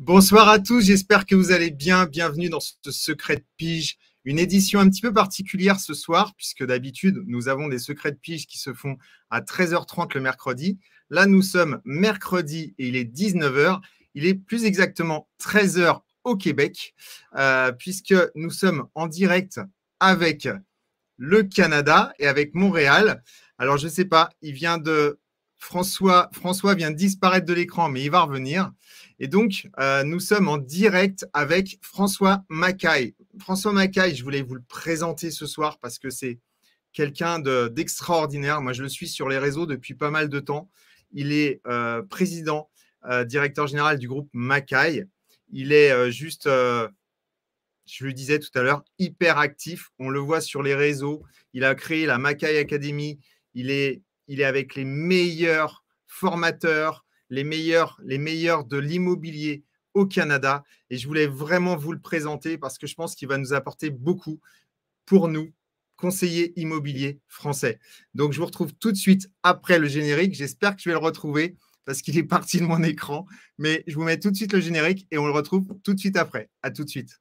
Bonsoir à tous, j'espère que vous allez bien. Bienvenue dans ce Secret de Pige, une édition un petit peu particulière ce soir, puisque d'habitude, nous avons des Secrets de Pige qui se font à 13h30 le mercredi. Là, nous sommes mercredi et il est 19h. Il est plus exactement 13h au Québec, puisque nous sommes en direct avec le Canada et avec Montréal. Alors, je ne sais pas, François vient de disparaître de l'écran, mais il va revenir. Et donc, nous sommes en direct avec François Mackay. François Mackay, je voulais vous le présenter ce soir parce que c'est quelqu'un d'extraordinaire. Moi, je le suis sur les réseaux depuis pas mal de temps. Il est président, directeur général du groupe Mackay. Il est je le disais tout à l'heure, hyper actif. On le voit sur les réseaux. Il a créé la Mackay Academy. Il est avec les meilleurs formateurs, les meilleurs de l'immobilier au Canada. Et je voulais vraiment vous le présenter parce que je pense qu'il va nous apporter beaucoup pour nous, conseillers immobiliers français. Donc, je vous retrouve tout de suite après le générique. J'espère que je vais le retrouver parce qu'il est parti de mon écran. Mais je vous mets tout de suite le générique et on le retrouve tout de suite après. À tout de suite.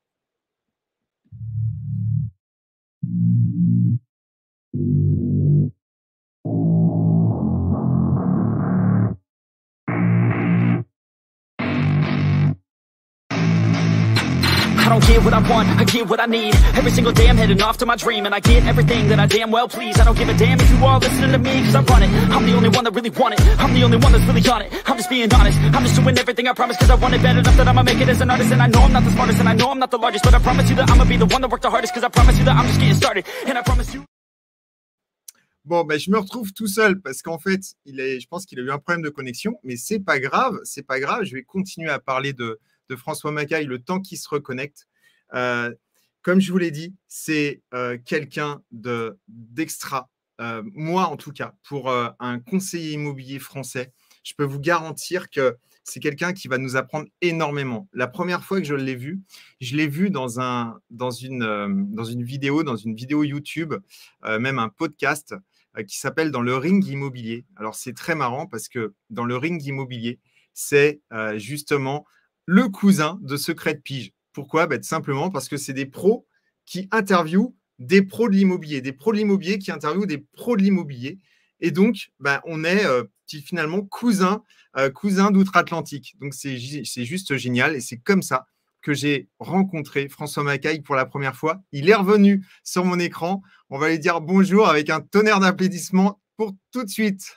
I don't get what I want, I get what I need. Every single day I'm heading off to my dream, and I get everything that I damn well please. I don't give a damn if you all listening to me, cause I run it. I'm the only one that really want it, I'm the only one that's really on it. I'm just being honest, I'm just doing everything I promise, cause I want it bad enough that I'ma make it as an artist. And I know I'm not the smartest, and I know I'm not the largest, but I promise you that I'ma be the one that worked the hardest, cause I promise you that I'm just getting started. And I promise you. Bon, ben, je me retrouve tout seul parce qu'en fait, je pense qu'il a eu un problème de connexion, mais c'est pas grave, c'est pas grave. Je vais continuer à parler de François Mackay le temps qu'il se reconnecte. Comme je vous l'ai dit, c'est quelqu'un d'extra. Moi, en tout cas, pour un conseiller immobilier français, je peux vous garantir que c'est quelqu'un qui va nous apprendre énormément. La première fois que je l'ai vu dans une vidéo YouTube, même un podcast qui s'appelle Dans le ring immobilier. Alors, c'est très marrant parce que dans le ring immobilier, c'est justement le cousin de Secret de Pige. Pourquoi? Tout simplement parce que c'est des pros qui interviewent des pros de l'immobilier, des pros de l'immobilier qui interviewent des pros de l'immobilier. Et donc, on est finalement cousins d'outre-Atlantique. Donc, c'est juste génial. Et c'est comme ça que j'ai rencontré François Mackay pour la première fois. Il est revenu sur mon écran. On va lui dire bonjour avec un tonnerre d'applaudissements pour tout de suite.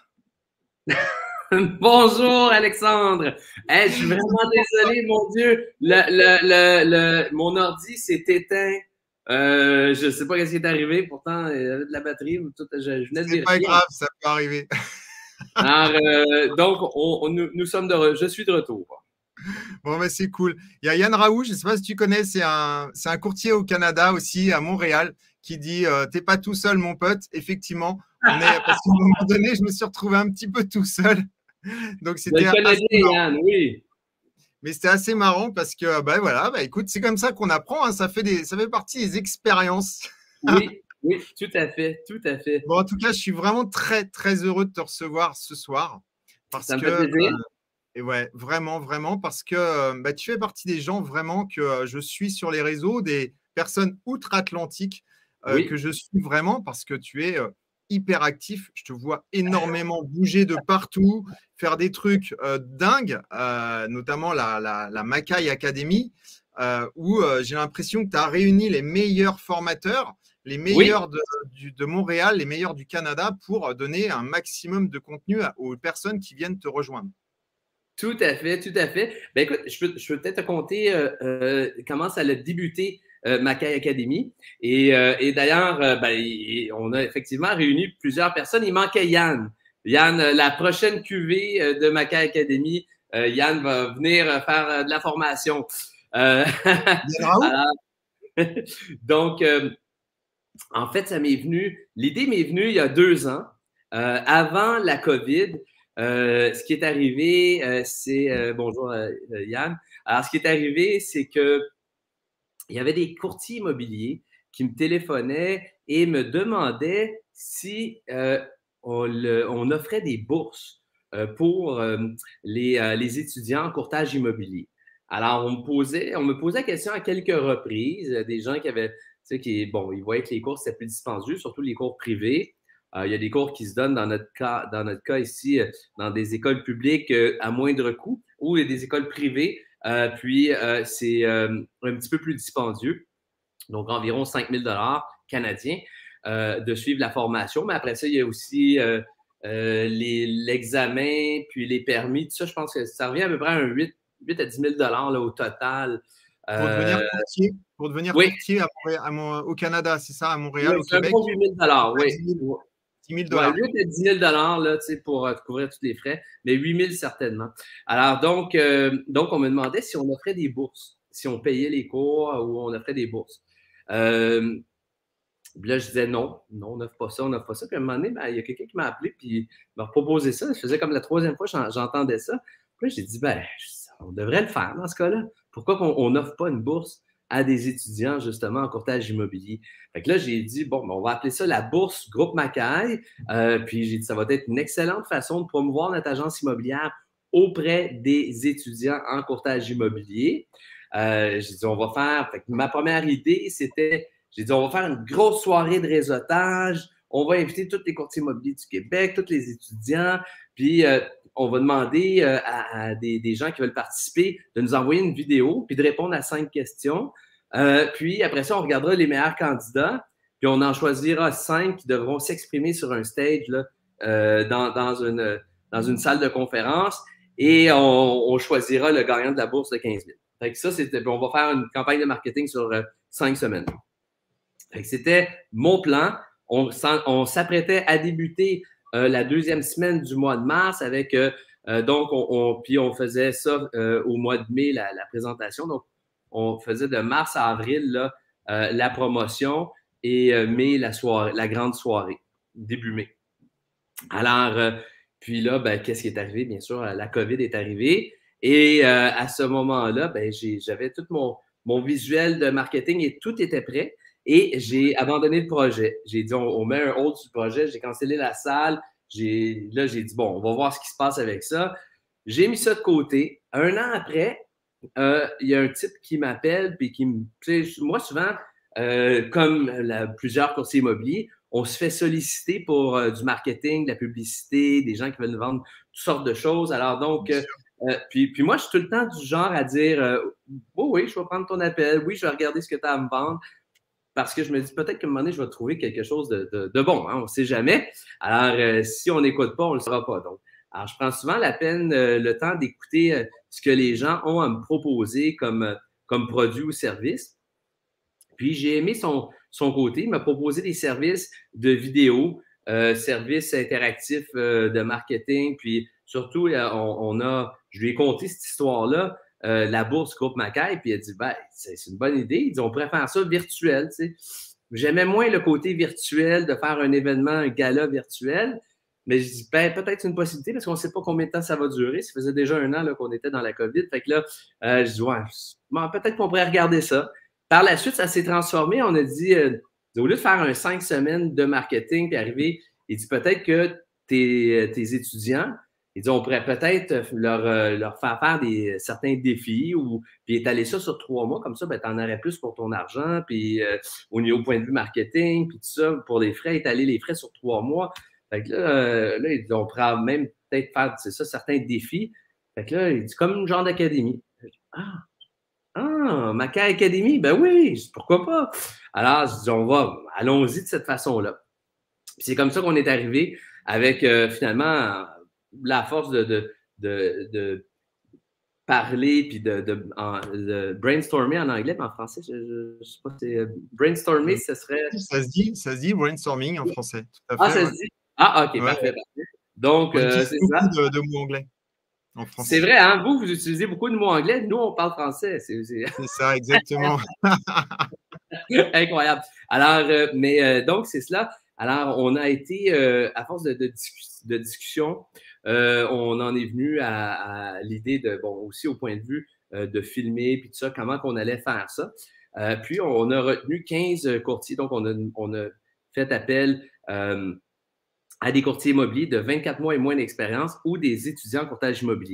Bonjour Alexandre. Hey, je suis vraiment désolé, mon Dieu. Mon ordi s'est éteint. Je ne sais pas ce qui est arrivé. Pourtant, il y avait de la batterie. Je venais de vérifier. C'est pas grave, ça peut arriver. Alors, donc, nous sommes je suis de retour. Bon, mais c'est cool. Il y a Yann Raoult, je ne sais pas si tu connais, c'est un courtier au Canada aussi, à Montréal, qui dit t'es pas tout seul, mon pote. Effectivement, parce qu'à un moment donné, je me suis retrouvé un petit peu tout seul. Donc, c'était assez marrant. Yann, oui. Mais c'était assez marrant parce que, voilà, écoute, c'est comme ça qu'on apprend. Hein, ça fait partie des expériences. Oui, oui, tout à fait, tout à fait. Bon, en tout cas, je suis vraiment très, très heureux de te recevoir ce soir. Ça me fait plaisir. Et ouais, vraiment, vraiment, parce que tu fais partie des gens vraiment que je suis sur les réseaux, des personnes outre-Atlantique Oui. que je suis vraiment parce que tu es hyper actif. Je te vois énormément bouger de partout, faire des trucs dingues, notamment la Mackay Academy, où j'ai l'impression que tu as réuni les meilleurs formateurs, les meilleurs de Montréal, les meilleurs du Canada pour donner un maximum de contenu aux personnes qui viennent te rejoindre. Tout à fait, tout à fait. Ben écoute, je peux peut-être te conter comment ça a débuté Mackay Academy. Et d'ailleurs, on a effectivement réuni plusieurs personnes. Il manquait Yann. Yann, la prochaine cuvée de Mackay Academy, Yann va venir faire de la formation. Donc, en fait, l'idée m'est venue il y a 2 ans, avant la COVID. Ce qui est arrivé, c'est bonjour Yann. Alors, ce qui est arrivé, c'est que il y avait des courtiers immobiliers qui me téléphonaient et me demandaient si on offrait des bourses pour les étudiants en courtage immobilier. Alors, on me posait la question à quelques reprises, des gens qui avaient, tu sais, ils voyaient que les cours, c'était plus dispendieux, surtout les cours privés. Il y a des cours qui se donnent dans notre cas ici, dans des écoles publiques à moindre coût ou des écoles privées. Puis, c'est un petit peu plus dispendieux, donc environ 5 000 canadiens de suivre la formation. Mais après ça, il y a aussi l'examen, puis les permis. Tout ça, je pense que ça revient à peu près à un 8 à 10 000 là, au total. Pour devenir courtier, courtier au Canada, c'est ça, à Montréal, au Québec? 8 000 oui. 10 000 8 à 10 000 là, pour couvrir tous les frais, mais 8 000 certainement. Alors, donc on me demandait si on offrait des bourses, si on payait les cours ou on offrait des bourses. Là, je disais non, on n'offre pas ça, on n'offre pas ça. Puis à un moment donné, il y a quelqu'un qui m'a appelé puis m'a proposé ça. Je faisais comme la 3e fois que j'entendais ça. Puis là, j'ai dit, on devrait le faire dans ce cas-là. Pourquoi on n'offre pas une bourse à des étudiants, justement, en courtage immobilier? Fait que là, j'ai dit, on va appeler ça la bourse Groupe Mackay. Puis j'ai dit, ça va être une excellente façon de promouvoir notre agence immobilière auprès des étudiants en courtage immobilier. J'ai dit, on va faire. Fait que ma première idée, c'était, j'ai dit, on va faire une grosse soirée de réseautage. On va inviter tous les courtiers immobiliers du Québec, tous les étudiants. Puis, on va demander à des gens qui veulent participer de nous envoyer une vidéo puis de répondre à 5 questions. Puis, après ça, on regardera les meilleurs candidats. Puis, on en choisira 5 qui devront s'exprimer sur un stage là, dans une salle de conférence. Et on choisira le gagnant de la bourse de 15 000. Fait que ça, on va faire une campagne de marketing sur 5 semaines. Fait que c'était mon plan. On s'apprêtait à débuter la 2e semaine du mois de mars avec puis on faisait ça au mois de mai, la présentation. Donc, on faisait de mars à avril là, la promotion et mai, la grande soirée, début mai. Alors, puis là, qu'est-ce qui est arrivé? Bien sûr, la COVID est arrivée. Et à ce moment-là, j'avais tout mon visuel de marketing et tout était prêt. Et j'ai abandonné le projet. J'ai dit, on met un hold sur le projet. J'ai cancellé la salle. Là, j'ai dit, on va voir ce qui se passe avec ça. J'ai mis ça de côté. 1 an après, il y a un type qui m'appelle puis qui me... Moi, souvent, comme plusieurs courtiers immobiliers, on se fait solliciter pour du marketing, de la publicité, des gens qui veulent nous vendre toutes sortes de choses. Alors donc, puis moi, je suis tout le temps du genre à dire oui, je vais prendre ton appel. Oui, je vais regarder ce que tu as à me vendre. Parce que je me dis peut-être qu'à un moment donné, je vais trouver quelque chose de bon. Hein, on ne sait jamais. Alors, si on n'écoute pas, on ne le saura pas. Donc, alors, je prends souvent la peine, le temps d'écouter ce que les gens ont à me proposer comme produit ou service. Puis, j'ai aimé son côté. Il m'a proposé des services de vidéo, services interactifs de marketing. Puis, surtout, je lui ai conté cette histoire-là. La bourse Groupe Mackay, puis il a dit, c'est une bonne idée. Il dit, on pourrait faire ça virtuel, tu sais. J'aimais moins le côté virtuel de faire un événement, un gala virtuel, mais je dis, peut-être c'est une possibilité parce qu'on ne sait pas combien de temps ça va durer. Ça faisait déjà 1 an qu'on était dans la COVID. Fait que là, je dis, peut-être qu'on pourrait regarder ça. Par la suite, ça s'est transformé. On a dit, au lieu de faire un 5 semaines de marketing puis arriver, il dit, peut-être que tes étudiants, il dit, on pourrait peut-être leur faire faire certains défis puis étaler ça sur 3 mois. Comme ça, tu en aurais plus pour ton argent. Puis au point de vue marketing, puis tout ça, pour les frais, étaler les frais sur 3 mois. Fait que là, il dit, on pourrait même peut-être faire, certains défis. Fait que là, il dit, comme une genre d'académie. Mackay Academy? Ben oui, pourquoi pas? Alors, je dis, allons-y de cette façon-là. Puis c'est comme ça qu'on est arrivé avec finalement la force de parler puis de brainstormer en anglais, mais en français, je ne sais pas, c'est brainstormer, ce serait. Ça se dit brainstorming en français. Tout à fait, ça se dit? OK, ouais. Parfait. Donc, c'est ça. De mots anglais en français. C'est vrai, hein? Vous utilisez beaucoup de mots anglais. Nous, on parle français. C'est ça, exactement. Incroyable. Alors, donc, c'est cela. Alors, on a été, à force de discussion, on en est venu à l'idée aussi au point de vue de filmer, puis tout ça, comment qu'on allait faire ça. Puis, on a retenu 15 courtiers. Donc, on a fait appel à des courtiers immobiliers de 24 mois et moins d'expérience ou des étudiants en courtage immobilier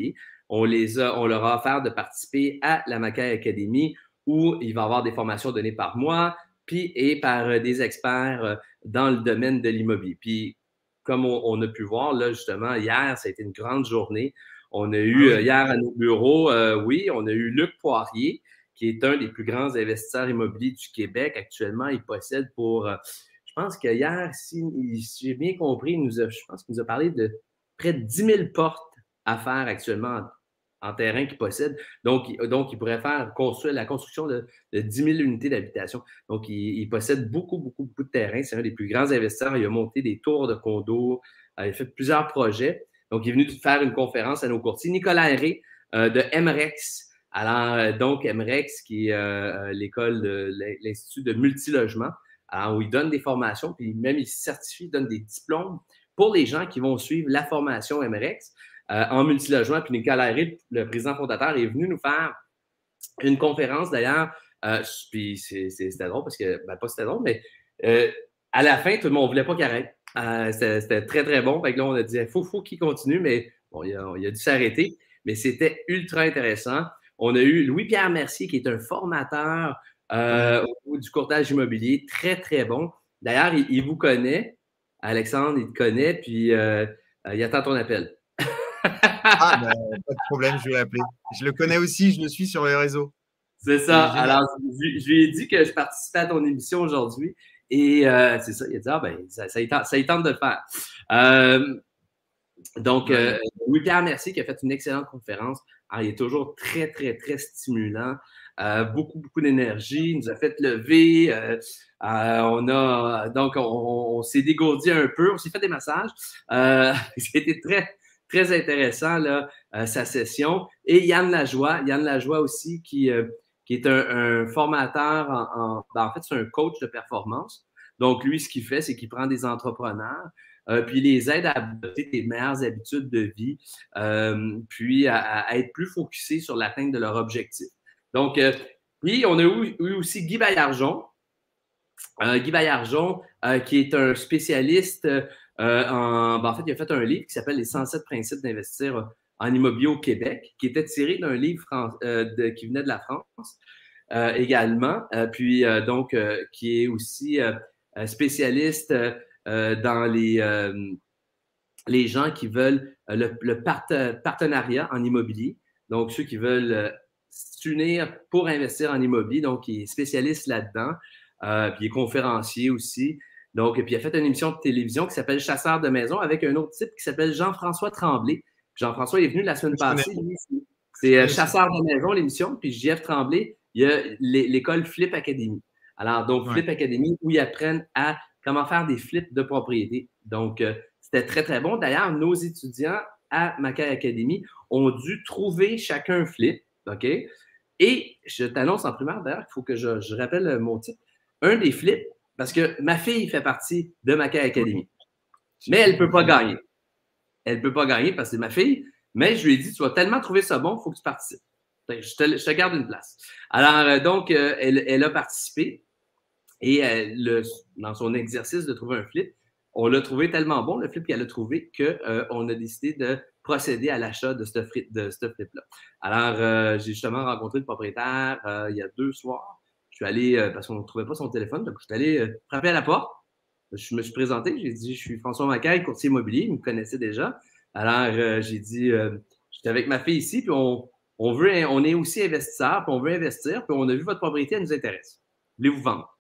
on leur a offert de participer à la Macaille Academy où il va y avoir des formations données par moi et par des experts dans le domaine de l'immobilier. Puis, comme on a pu voir, là, justement, hier, ça a été une grande journée. On a eu hier à nos bureaux, oui, on a eu Luc Poirier, qui est un des plus grands investisseurs immobiliers du Québec. Actuellement, il possède je pense qu'hier, si j'ai bien compris, je pense qu'il nous a parlé de près de 10 000 portes à faire actuellement en terrain qu'il possède. Donc, il pourrait construire la construction de 10 000 unités d'habitation. Donc, il possède beaucoup, beaucoup, beaucoup de terrain. C'est un des plus grands investisseurs. Il a monté des tours de condos. Il a fait plusieurs projets. Donc, il est venu faire une conférence à nos courtiers. Nicolas Herré de MREX. Alors, donc, MREX, qui est l'école de l'Institut de multilogement, alors, où il donne des formations, puis même il certifie, il donne des diplômes pour les gens qui vont suivre la formation MREX en multilogement. Puis Nicolas Herré, le président fondateur, est venu nous faire une conférence d'ailleurs. Puis c'était drôle parce que, pas c'était drôle, mais à la fin, tout le monde ne voulait pas qu'il arrête. C'était très, très bon. Fait que là, on a dit, il faut qu'il continue, mais bon, il a dû s'arrêter. Mais c'était ultra intéressant. On a eu Louis-Pierre Mercier, qui est un formateur au niveau du courtage immobilier, très, très bon. D'ailleurs, il vous connaît. Alexandre, il te connaît, puis il attend ton appel. Pas de problème, je vais l'appeler. Je le connais aussi, je le suis sur les réseaux. C'est ça. Alors, je lui ai dit que je participais à ton émission aujourd'hui. Et c'est ça, il a dit, ça y tente de le faire. Donc, Louis-Pierre Mercier qui a fait une excellente conférence. Alors, il est toujours très, très, très stimulant. Beaucoup, beaucoup d'énergie. Il nous a fait lever. On s'est dégourdi un peu. On s'est fait des massages. C'était très, très intéressant, là, sa session. Et Yann Lajoie aussi, qui est un formateur, en fait, c'est un coach de performance. Donc, lui, ce qu'il fait, c'est qu'il prend des entrepreneurs, puis il les aide à adopter des meilleures habitudes de vie, puis à être plus focusés sur l'atteinte de leur objectif. Donc, puis on a eu aussi Guy Baillargeon. Guy Baillargeon, qui est un spécialiste en fait, il a fait un livre qui s'appelle « Les 107 principes d'investir en immobilier au Québec », qui était tiré d'un livre qui venait de la France également, qui est aussi spécialiste dans les gens qui veulent le partenariat en immobilier, donc ceux qui veulent s'unir pour investir en immobilier, donc il est spécialiste là-dedans, puis il est conférencier aussi. Donc, puis il a fait une émission de télévision qui s'appelle Chasseur de maison avec un autre type qui s'appelle Jean-François Tremblay. Jean-François est venu la semaine passée. C'est Chasseur de maison, l'émission. Puis JF Tremblay, il y a l'école Flip Academy. Alors, donc, Flip Academy, où ils apprennent à comment faire des flips de propriété. Donc, c'était très, très bon. D'ailleurs, nos étudiants à Macaille Academy ont dû trouver chacun un flip. OK? Et je t'annonce en primaire, d'ailleurs, il faut que je rappelle mon titre. Un des flips, parce que ma fille fait partie de Macaille Academy. Mais elle ne peut pas gagner. Elle ne peut pas gagner parce que c'est ma fille. Mais je lui ai dit, tu vas tellement trouver ça bon, il faut que tu participes. Je te garde une place. Alors, donc, elle a participé. Et dans son exercice de trouver un flip, on l'a trouvé tellement bon, le flip qu'elle a trouvé, qu'on a décidé de procéder à l'achat de ce flip-là. Alors, j'ai justement rencontré le propriétaire il y a 2 soirs. Je suis allé, parce qu'on ne trouvait pas son téléphone, donc je suis allé frapper à la porte. Je me suis présenté, j'ai dit, je suis François Macaille, courtier immobilier, il me connaissait déjà. Alors, j'ai dit, j'étais avec ma fille ici, puis on est aussi investisseur, puis on veut investir, puis on a vu votre propriété, elle nous intéresse. Voulez-vous vendre?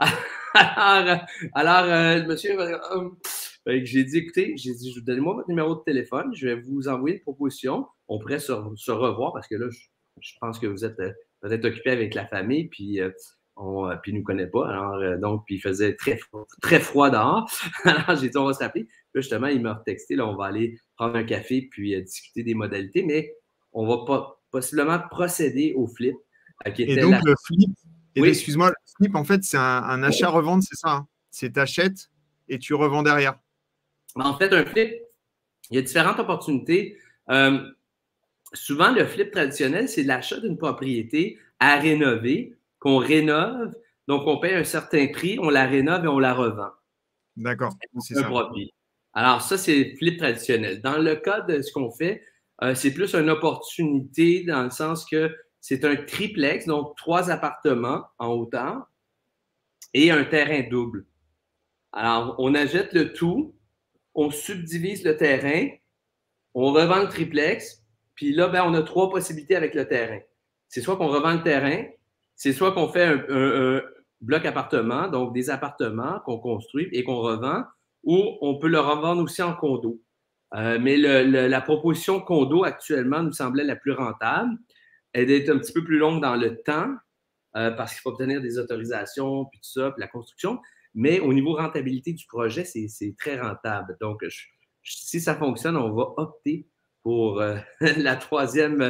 alors monsieur, j'ai dit, écoutez, donnez-moi votre numéro de téléphone, je vais vous envoyer une proposition. On pourrait se revoir parce que là, je pense que vous êtes peut-être occupé avec la famille, puis il ne nous connaît pas. Alors, donc, puis il faisait très, très froid dehors. Alors, j'ai dit, on va se rappeler. Puis là, justement, il m'a texté, là, on va aller prendre un café, puis discuter des modalités, mais on va possiblement procéder au flip. Et donc, le flip, excuse-moi, le flip, en fait, c'est un achat-revente, c'est ça, hein? C'est t'achètes et tu revends derrière. En fait, un flip, il y a différentes opportunités. Souvent, le flip traditionnel, c'est l'achat d'une propriété à rénover, qu'on rénove, donc on paye un certain prix, on la rénove et on la revend. D'accord, c'est ça. Alors, ça, c'est flip traditionnel. Dans le cas de ce qu'on fait, C'est plus une opportunité dans le sens que c'est un triplex, donc 3 appartements en hauteur et un terrain double. Alors, on achète le tout, on subdivise le terrain, on revend le triplex, puis là, ben, on a 3 possibilités avec le terrain. C'est soit qu'on revend le terrain, c'est soit qu'on fait un bloc appartement, donc des appartements qu'on construit et qu'on revend, ou on peut le revendre aussi en condo. Mais la proposition condo actuellement nous semblait la plus rentable. Elle est un petit peu plus longue dans le temps parce qu'il faut obtenir des autorisations, puis tout ça, puis la construction. Mais au niveau rentabilité du projet, c'est très rentable. Donc, si ça fonctionne, on va opter pour la troisième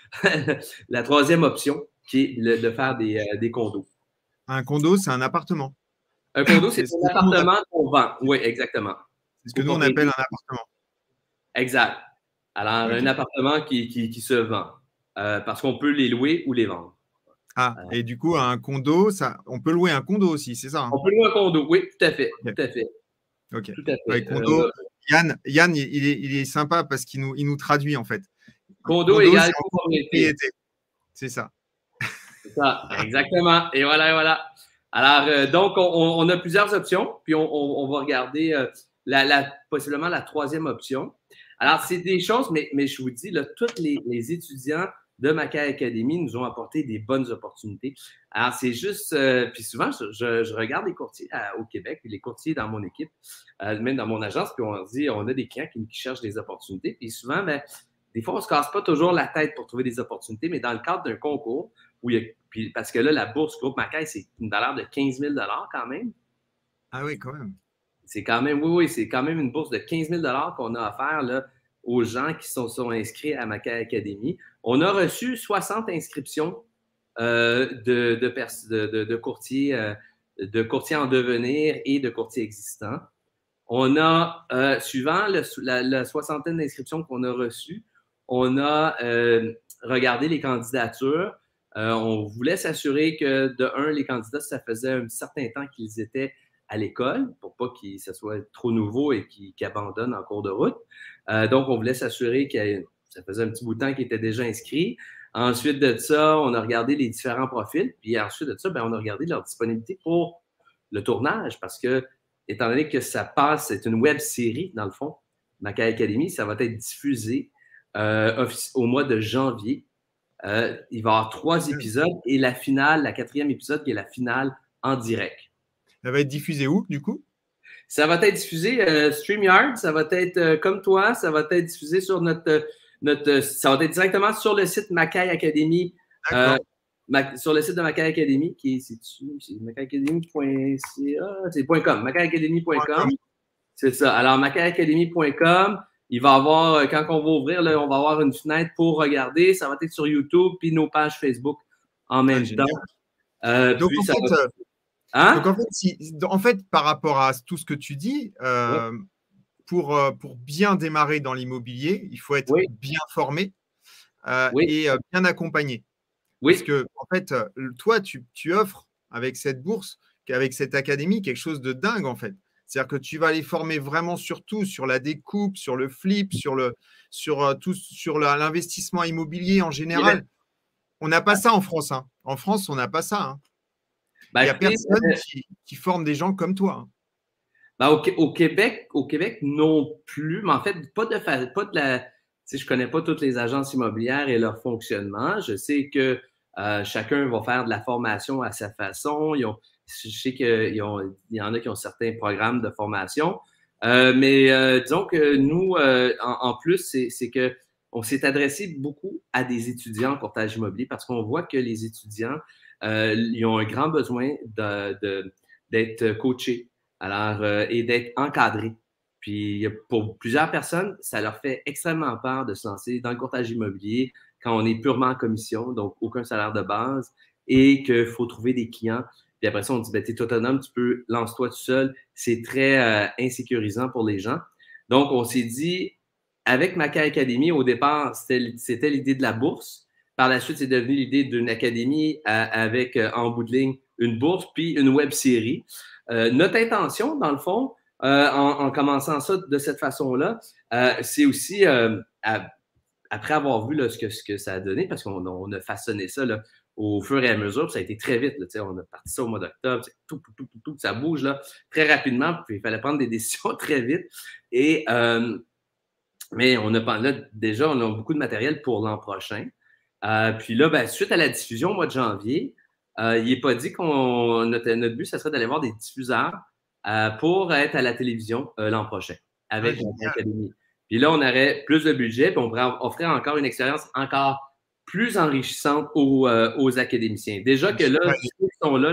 option, qui est de faire des condos. Un condo, c'est un appartement. Un condo, c'est un appartement qu'on vend. Oui, exactement. C'est ce que nous, on appelle un appartement. Exact. Alors, un appartement qui se vend parce qu'on peut les louer ou les vendre. Ah, et du coup, un condo, on peut louer un condo aussi, c'est ça, hein? On peut louer un condo, oui, tout à fait. Okay. Tout à fait. OK. Tout à fait. Ouais, condo, Yann il est sympa parce qu'il nous traduit, en fait. Condo égale propriété. C'est ça. C'est ça, exactement. Et voilà. Alors, donc, on a plusieurs options, puis on va regarder possiblement la troisième option. Alors, c'est des choses, mais je vous dis, là, tous les étudiants de Macaille Academy nous ont apporté des bonnes opportunités. Alors, c'est juste, puis souvent, je regarde les courtiers au Québec, puis les courtiers dans mon équipe, même dans mon agence, puis on dit, on a des clients qui cherchent des opportunités, puis souvent, ben, des fois, on ne se casse pas toujours la tête pour trouver des opportunités, mais dans le cadre d'un concours, puis parce que là, la bourse Groupe Macaille, c'est une valeur de 15 000 quand même. Ah oui, quand même. C'est quand même, oui, c'est quand même une bourse de 15 000 qu'on a offert là, aux gens qui sont inscrits à Macaille Academy. On a reçu 60 inscriptions de courtiers en devenir et de courtiers existants. On a, suivant la soixantaine d'inscriptions qu'on a reçues, on a regardé les candidatures. On voulait s'assurer que, de un, les candidats, ça faisait un certain temps qu'ils étaient à l'école pour pas que ça soit trop nouveau et qu'ils abandonnent en cours de route. Donc, on voulait s'assurer que ça faisait un petit bout de temps qu'ils étaient déjà inscrits. Ensuite de ça, on a regardé les différents profils. Puis ensuite de ça, ben, on a regardé leur disponibilité pour le tournage parce que, étant donné que ça passe, c'est une web série, dans le fond, Macaille Academy, ça va être diffusé au mois de janvier. Il va y avoir 3 épisodes et la finale, la 4e épisode, qui est la finale en direct. Ça va être diffusé où, du coup? Ça va être diffusé StreamYard, ça va être comme toi, ça va être diffusé sur ça va être directement sur le site Macaille Academy. Sur le site de Macaille Academy, qui est c'est macailleacademy.ca, c'est .com, macailleacademy.com. C'est ça. Alors, macailleacademy.com, il va y avoir, quand on va ouvrir, là, on va avoir une fenêtre pour regarder. Ça va être sur YouTube, puis nos pages Facebook en même temps. Donc, en fait, par rapport à tout ce que tu dis, pour bien démarrer dans l'immobilier, il faut être bien formé et bien accompagné. Parce que, en fait, toi, tu offres avec cette bourse, avec cette académie, quelque chose de dingue, en fait. C'est-à-dire que tu vas les former vraiment sur tout, sur la découpe, sur le flip, sur l'investissement immobilier en général. On n'a pas ça en France. Hein. En France, on n'a pas ça. Hein. Il n'y a personne qui forme des gens comme toi. Ben, au Québec non plus, mais en fait, pas de la. Tu sais, je ne connais pas toutes les agences immobilières et leur fonctionnement. Je sais que chacun va faire de la formation à sa façon. Je sais qu'il y en a qui ont certains programmes de formation. Mais disons que nous, en plus, c'est qu'on s'est adressé beaucoup à des étudiants en courtage immobilier parce qu'on voit que les étudiants, ils ont un grand besoin d'être coachés et d'être encadrés. Puis pour plusieurs personnes, ça leur fait extrêmement peur de se lancer dans le courtage immobilier quand on est purement en commission, donc aucun salaire de base, et qu'il faut trouver des clients. Puis après ça, on dit, ben, tu es autonome, tu peux, lance-toi tout seul. C'est très insécurisant pour les gens. Donc, on s'est dit, avec Macaille Academy, au départ, c'était l'idée de la bourse. Par la suite, c'est devenu l'idée d'une académie avec, en bout de ligne, une bourse, puis une web série. Notre intention, dans le fond, en commençant ça de cette façon-là, c'est aussi, après avoir vu là, ce que ça a donné, parce qu'on a façonné ça là, au fur et à mesure, ça a été très vite. Là, on a parti ça au mois d'octobre, tout, ça bouge là, très rapidement, puis il fallait prendre des décisions très vite. Et, mais déjà, on a beaucoup de matériel pour l'an prochain. Puis là, ben, suite à la diffusion au mois de janvier, il n'est pas dit qu'on notre but, ça serait d'aller voir des diffuseurs pour être à la télévision l'an prochain avec l'Académie. Puis là, on aurait plus de budget, puis on pourrait offrir encore une expérience encore plus enrichissante aux académiciens. Déjà que là, ceux qui sont là,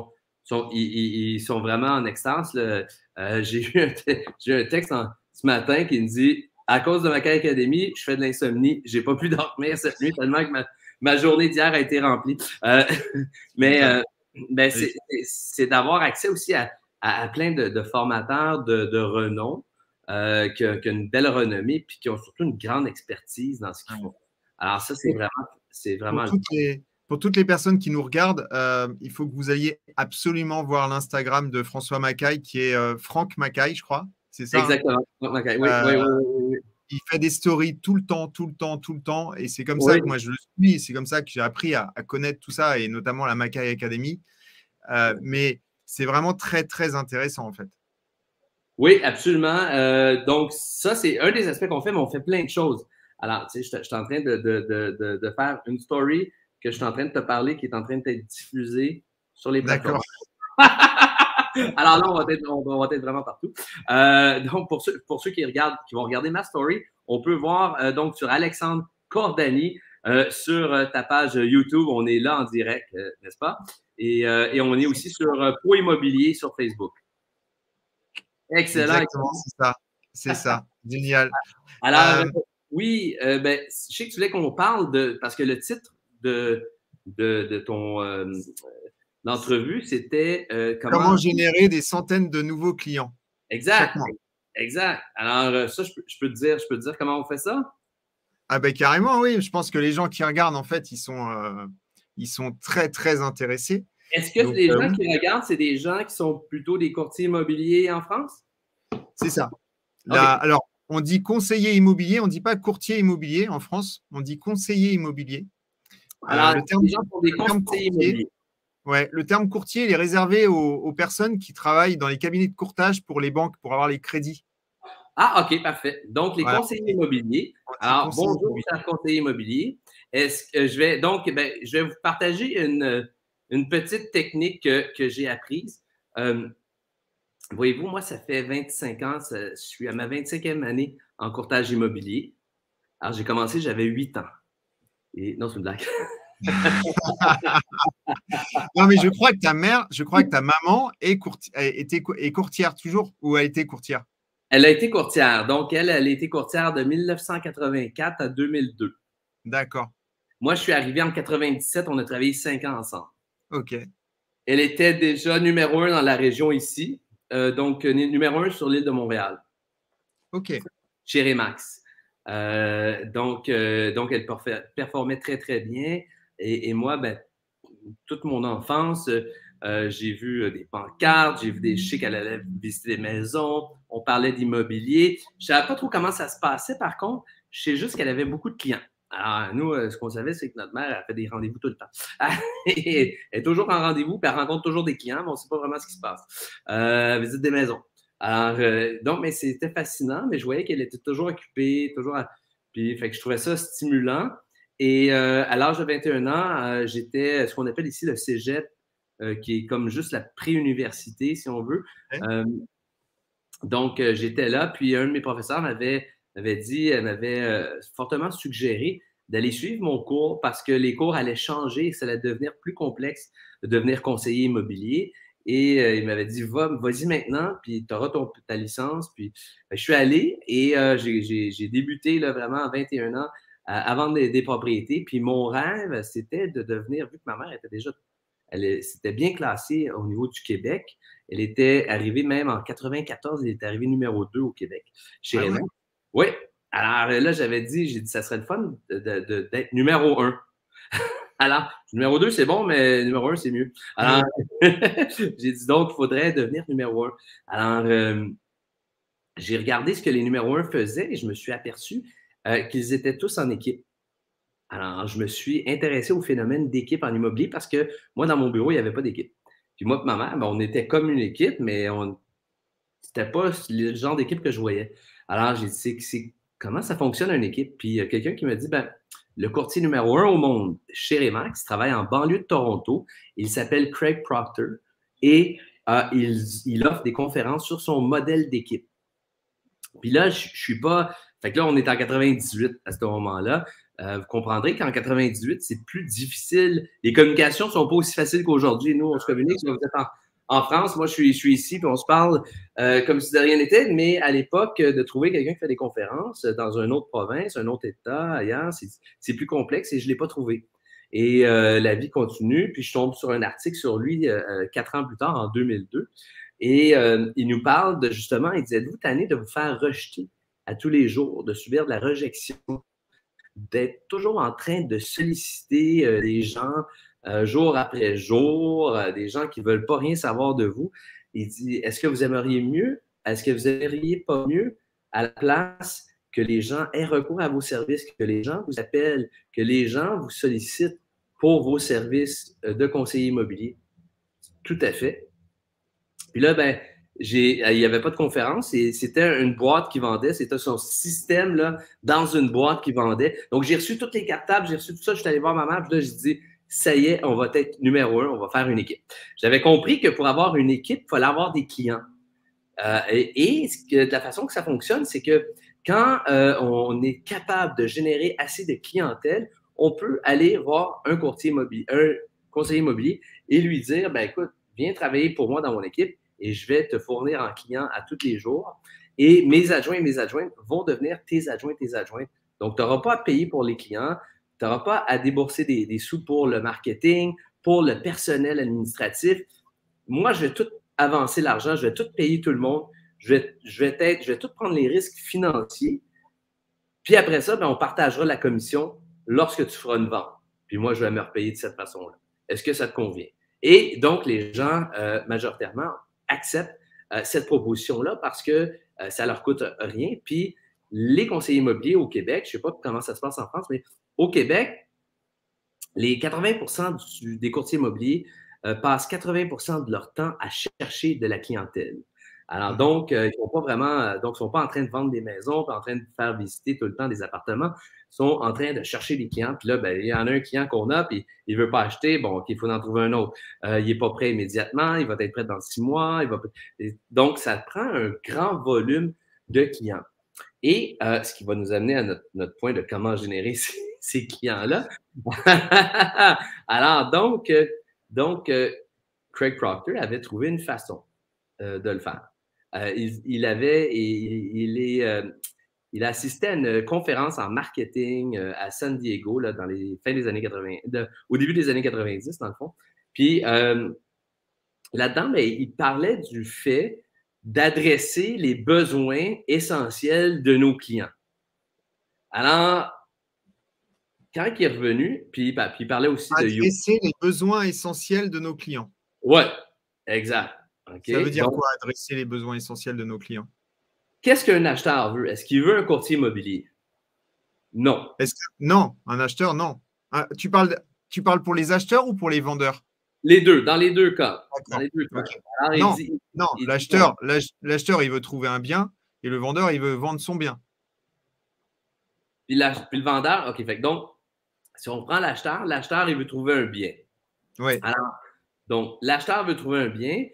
ils sont vraiment en extase. J'ai eu un texte ce matin qui me dit « À cause de Macaille Academy, je fais de l'insomnie. J'ai pas pu dormir cette nuit tellement que ma journée d'hier a été remplie. » Mais c'est d'avoir accès aussi à plein de formateurs de renom qui ont une belle renommée puis qui ont surtout une grande expertise dans ce qu'ils font. Alors ça, c'est vraiment... Pour toutes les personnes qui nous regardent, il faut que vous alliez absolument voir l'Instagram de François Macaille, qui est Franck Macaille, je crois. C'est ça? Exactement. Franck Macaille. Oui. Il fait des stories tout le temps. Et c'est comme ça que moi, je le suis. C'est comme ça que j'ai appris à connaître tout ça, et notamment la Macaille Academy. Mais c'est vraiment très, très intéressant, en fait. Oui, absolument. Donc, ça, c'est un des aspects qu'on fait, mais on fait plein de choses. Alors, tu sais, je suis en train de faire une story que je suis en train de te parler, qui est en train d'être diffusée sur les plateformes. Alors là, on va être vraiment partout. Donc, pour ceux qui vont regarder ma story, on peut voir donc sur Alexandre Cordani sur ta page YouTube. On est là en direct, n'est-ce pas? Et on est aussi sur Pro Immobilier sur Facebook. Excellent. Exactement, c'est ça. Génial. Alors, oui, ben, je sais que tu voulais qu'on parle parce que le titre de ton l'entrevue, c'était comment générer des centaines de nouveaux clients. Exact. Alors, ça, je peux te dire comment on fait ça? Ah ben carrément, oui. Je pense que les gens qui regardent, en fait, ils sont très, très intéressés. Est-ce que les gens qui regardent, c'est des gens qui sont plutôt des courtiers immobiliers en France? C'est ça. Alors, on dit conseiller immobilier, on ne dit pas courtier immobilier en France, on dit conseiller immobilier. Alors, les gens sont des conseillers immobiliers. Ouais, le terme courtier, il est réservé aux personnes qui travaillent dans les cabinets de courtage pour les banques, pour avoir les crédits. Ah, OK, parfait. Donc, les conseillers immobiliers. Alors, bonjour, chers conseillers immobiliers. Je vais vous partager une petite technique que j'ai apprise. Voyez-vous, moi, ça fait 25 ans, je suis à ma 25e année en courtage immobilier. Alors, j'ai commencé, j'avais 8 ans. Et non, c'est une blague. Non, mais je crois que ta maman est courtière toujours, ou a été courtière? Elle a été courtière. Donc, elle a été courtière de 1984 à 2002. D'accord. Moi, je suis arrivé en 97. On a travaillé 5 ans ensemble. OK. Elle était déjà numéro 1 dans la région ici. Donc, numéro 1 sur l'île de Montréal. OK. Chez Remax. Donc, elle performait très, très bien. Et moi, ben, toute mon enfance, j'ai vu des pancartes, je sais qu'elle allait visiter des maisons, on parlait d'immobilier. Je ne savais pas trop comment ça se passait, par contre. Je sais juste qu'elle avait beaucoup de clients. Alors, nous, ce qu'on savait, c'est que notre mère, elle fait des rendez-vous tout le temps. Elle est toujours en rendez-vous, puis elle rencontre toujours des clients, mais on ne sait pas vraiment ce qui se passe. Elle visite des maisons. Alors, donc, mais c'était fascinant, mais je voyais qu'elle était toujours occupée, Puis, fait que je trouvais ça stimulant. Et à l'âge de 21 ans, j'étais ce qu'on appelle ici le cégep, qui est comme juste la pré-université, si on veut. Donc, j'étais là, puis un de mes professeurs m'avait fortement suggéré d'aller suivre mon cours parce que les cours allaient changer et ça allait devenir plus complexe de devenir conseiller immobilier. Et il m'avait dit, vas-y maintenant, puis tu auras ta licence. Puis je suis allé et j'ai débuté là, vraiment à 21 ans à vendre des propriétés. Puis mon rêve, c'était de devenir, vu que ma mère c'était bien classée au niveau du Québec. Elle était arrivée même en 94, elle était arrivée numéro 2 au Québec chez Raymond. Oui. Alors là, j'ai dit, ça serait le fun d'être numéro 1. Alors, numéro 2, c'est bon, mais numéro 1, c'est mieux. Alors, j'ai dit donc, il faudrait devenir numéro 1. Alors, j'ai regardé ce que les numéros 1 faisaient et je me suis aperçu qu'ils étaient tous en équipe. Alors, je me suis intéressé au phénomène d'équipe en immobilier parce que moi, dans mon bureau, il n'y avait pas d'équipe. Puis moi et ma mère, ben, on était comme une équipe, mais c'était pas le genre d'équipe que je voyais. Alors, j'ai dit, comment ça fonctionne une équipe? Puis il y a quelqu'un qui me dit, ben, le courtier numéro 1 au monde chez Remax travaille en banlieue de Toronto. Il s'appelle Craig Proctor et il offre des conférences sur son modèle d'équipe. Puis là, je suis pas... Fait que là, on est en 98 à ce moment-là. Vous comprendrez qu'en 98, c'est plus difficile. Les communications ne sont pas aussi faciles qu'aujourd'hui. Nous, on se communique. Vous êtes en France, moi, je suis ici, puis on se parle comme si de rien n'était. Mais à l'époque, de trouver quelqu'un qui fait des conférences dans une autre province, un autre État, ailleurs, c'est plus complexe et je ne l'ai pas trouvé. Et la vie continue, puis je tombe sur un article sur lui 4 ans plus tard, en 2002. Et il nous parle de, justement, il dit, êtes-vous tanné de vous faire rejeter à tous les jours, de subir de la rejection, d'être toujours en train de solliciter des gens jour après jour, des gens qui ne veulent pas rien savoir de vous. Il dit, est-ce que vous aimeriez mieux? Est-ce que vous n'aimeriez pas mieux à la place que les gens aient recours à vos services, que les gens vous appellent, que les gens vous sollicitent pour vos services de conseiller immobilier? Tout à fait. Puis là, ben, il n'y avait pas de conférence et c'était une boîte qui vendait. C'était son système là, dans une boîte qui vendait. Donc, j'ai reçu toutes les cartables, j'ai reçu tout ça. Je suis allé voir ma mère. Puis là, j'ai dit, ça y est, on va être numéro 1, on va faire une équipe. J'avais compris que pour avoir une équipe, il fallait avoir des clients. De la façon que ça fonctionne, c'est que quand on est capable de générer assez de clientèle, on peut aller voir un courtier immobilier, un conseiller immobilier et lui dire, ben écoute, viens travailler pour moi dans mon équipe et je vais te fournir en clients à tous les jours. Et mes adjoints et mes adjointes vont devenir tes adjoints et tes adjointes. Donc, tu n'auras pas à payer pour les clients, tu n'auras pas à débourser des sous pour le marketing, pour le personnel administratif. Moi, je vais tout avancer l'argent, je vais tout payer tout le monde, je vais tout prendre les risques financiers. Puis après ça, ben, on partagera la commission lorsque tu feras une vente. Puis moi, je vais me repayer de cette façon-là. Est-ce que ça te convient? Et donc, les gens, majoritairement, acceptent cette proposition-là parce que ça ne leur coûte rien. Puis, les conseillers immobiliers au Québec, je ne sais pas comment ça se passe en France, mais au Québec, les 80% des courtiers immobiliers passent 80% de leur temps à chercher de la clientèle. Alors, donc, ils sont pas vraiment, donc, ils sont pas en train de vendre des maisons, pas en train de faire visiter tout le temps des appartements. Ils sont en train de chercher des clients. Puis là, ben, il y en a un client qu'on a, puis il veut pas acheter. Bon, il faut en trouver un autre. Il est pas prêt immédiatement. Il va être prêt dans 6 mois. Donc, ça prend un grand volume de clients. Et ce qui va nous amener à notre point de comment générer ces clients-là. Alors, donc, Craig Proctor avait trouvé une façon de le faire. Il a assisté à une conférence en marketing à San Diego là, dans les fins des années 80, au début des années 90, dans le fond. Puis là-dedans, ben, il parlait du fait d'adresser les besoins essentiels de nos clients. Alors, quand il est revenu, puis il parlait aussi adresser les besoins essentiels de nos clients. Oui, exact. Okay. Ça veut dire quoi, adresser les besoins essentiels de nos clients? Qu'est-ce qu'un acheteur veut? Est-ce qu'il veut un courtier immobilier? Non. Non, un acheteur, non. Tu parles pour les acheteurs ou pour les vendeurs? Les deux, dans les deux cas. Dans les deux cas. Okay. Alors, non, l'acheteur, il veut trouver un bien et le vendeur, il veut vendre son bien. Puis le vendeur, OK. Fait que donc, si on prend l'acheteur, il veut trouver un bien. Oui. Alors, donc, l'acheteur veut trouver un bien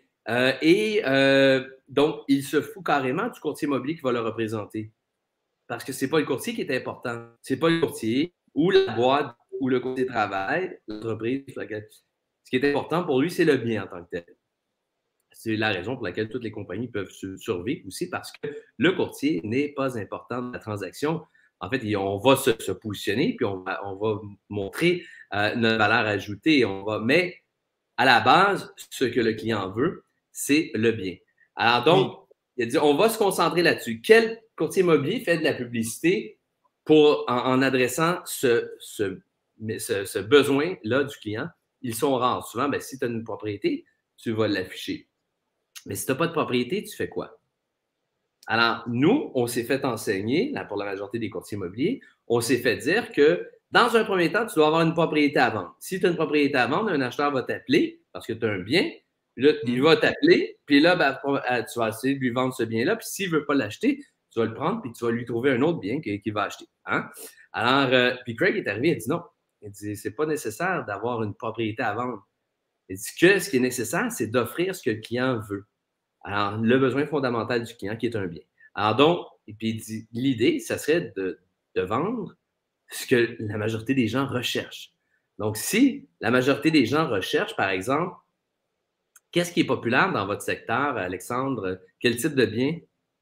donc, il se fout carrément du courtier immobilier qui va le représenter. Parce que ce n'est pas le courtier qui est important. Ce n'est pas le courtier ou la boîte où le courtier travaille, l'entreprise. Ce qui est important pour lui, c'est le bien en tant que tel. C'est la raison pour laquelle toutes les compagnies peuvent survivre aussi parce que le courtier n'est pas important dans la transaction. En fait, on va se positionner puis on va montrer notre valeur ajoutée. Mais à la base, ce que le client veut, c'est le bien. Alors donc, il a dit, on va se concentrer là-dessus. Quel courtier immobilier fait de la publicité en adressant ce besoin-là du client? Ils sont rares. Souvent, ben, si tu as une propriété, tu vas l'afficher. Mais si tu n'as pas de propriété, tu fais quoi? Alors, nous, on s'est fait enseigner, là, pour la majorité des courtiers immobiliers, on s'est fait dire que dans un premier temps, tu dois avoir une propriété à vendre. Si tu as une propriété à vendre, un acheteur va t'appeler parce que tu as un bien. Là, il va t'appeler, puis là, ben, tu vas essayer de lui vendre ce bien-là. Puis s'il ne veut pas l'acheter, tu vas le prendre, puis tu vas lui trouver un autre bien qu'il va acheter. Hein? Alors, puis Craig est arrivé, il a dit non. Il dit, c'est pas nécessaire d'avoir une propriété à vendre. Il dit que ce qui est nécessaire, c'est d'offrir ce que le client veut. Alors, le besoin fondamental du client qui est un bien. Alors donc, et puis il dit, l'idée, ça serait de vendre ce que la majorité des gens recherchent. Donc, si la majorité des gens recherchent, par exemple, qu'est-ce qui est populaire dans votre secteur, Alexandre? Quel type de bien?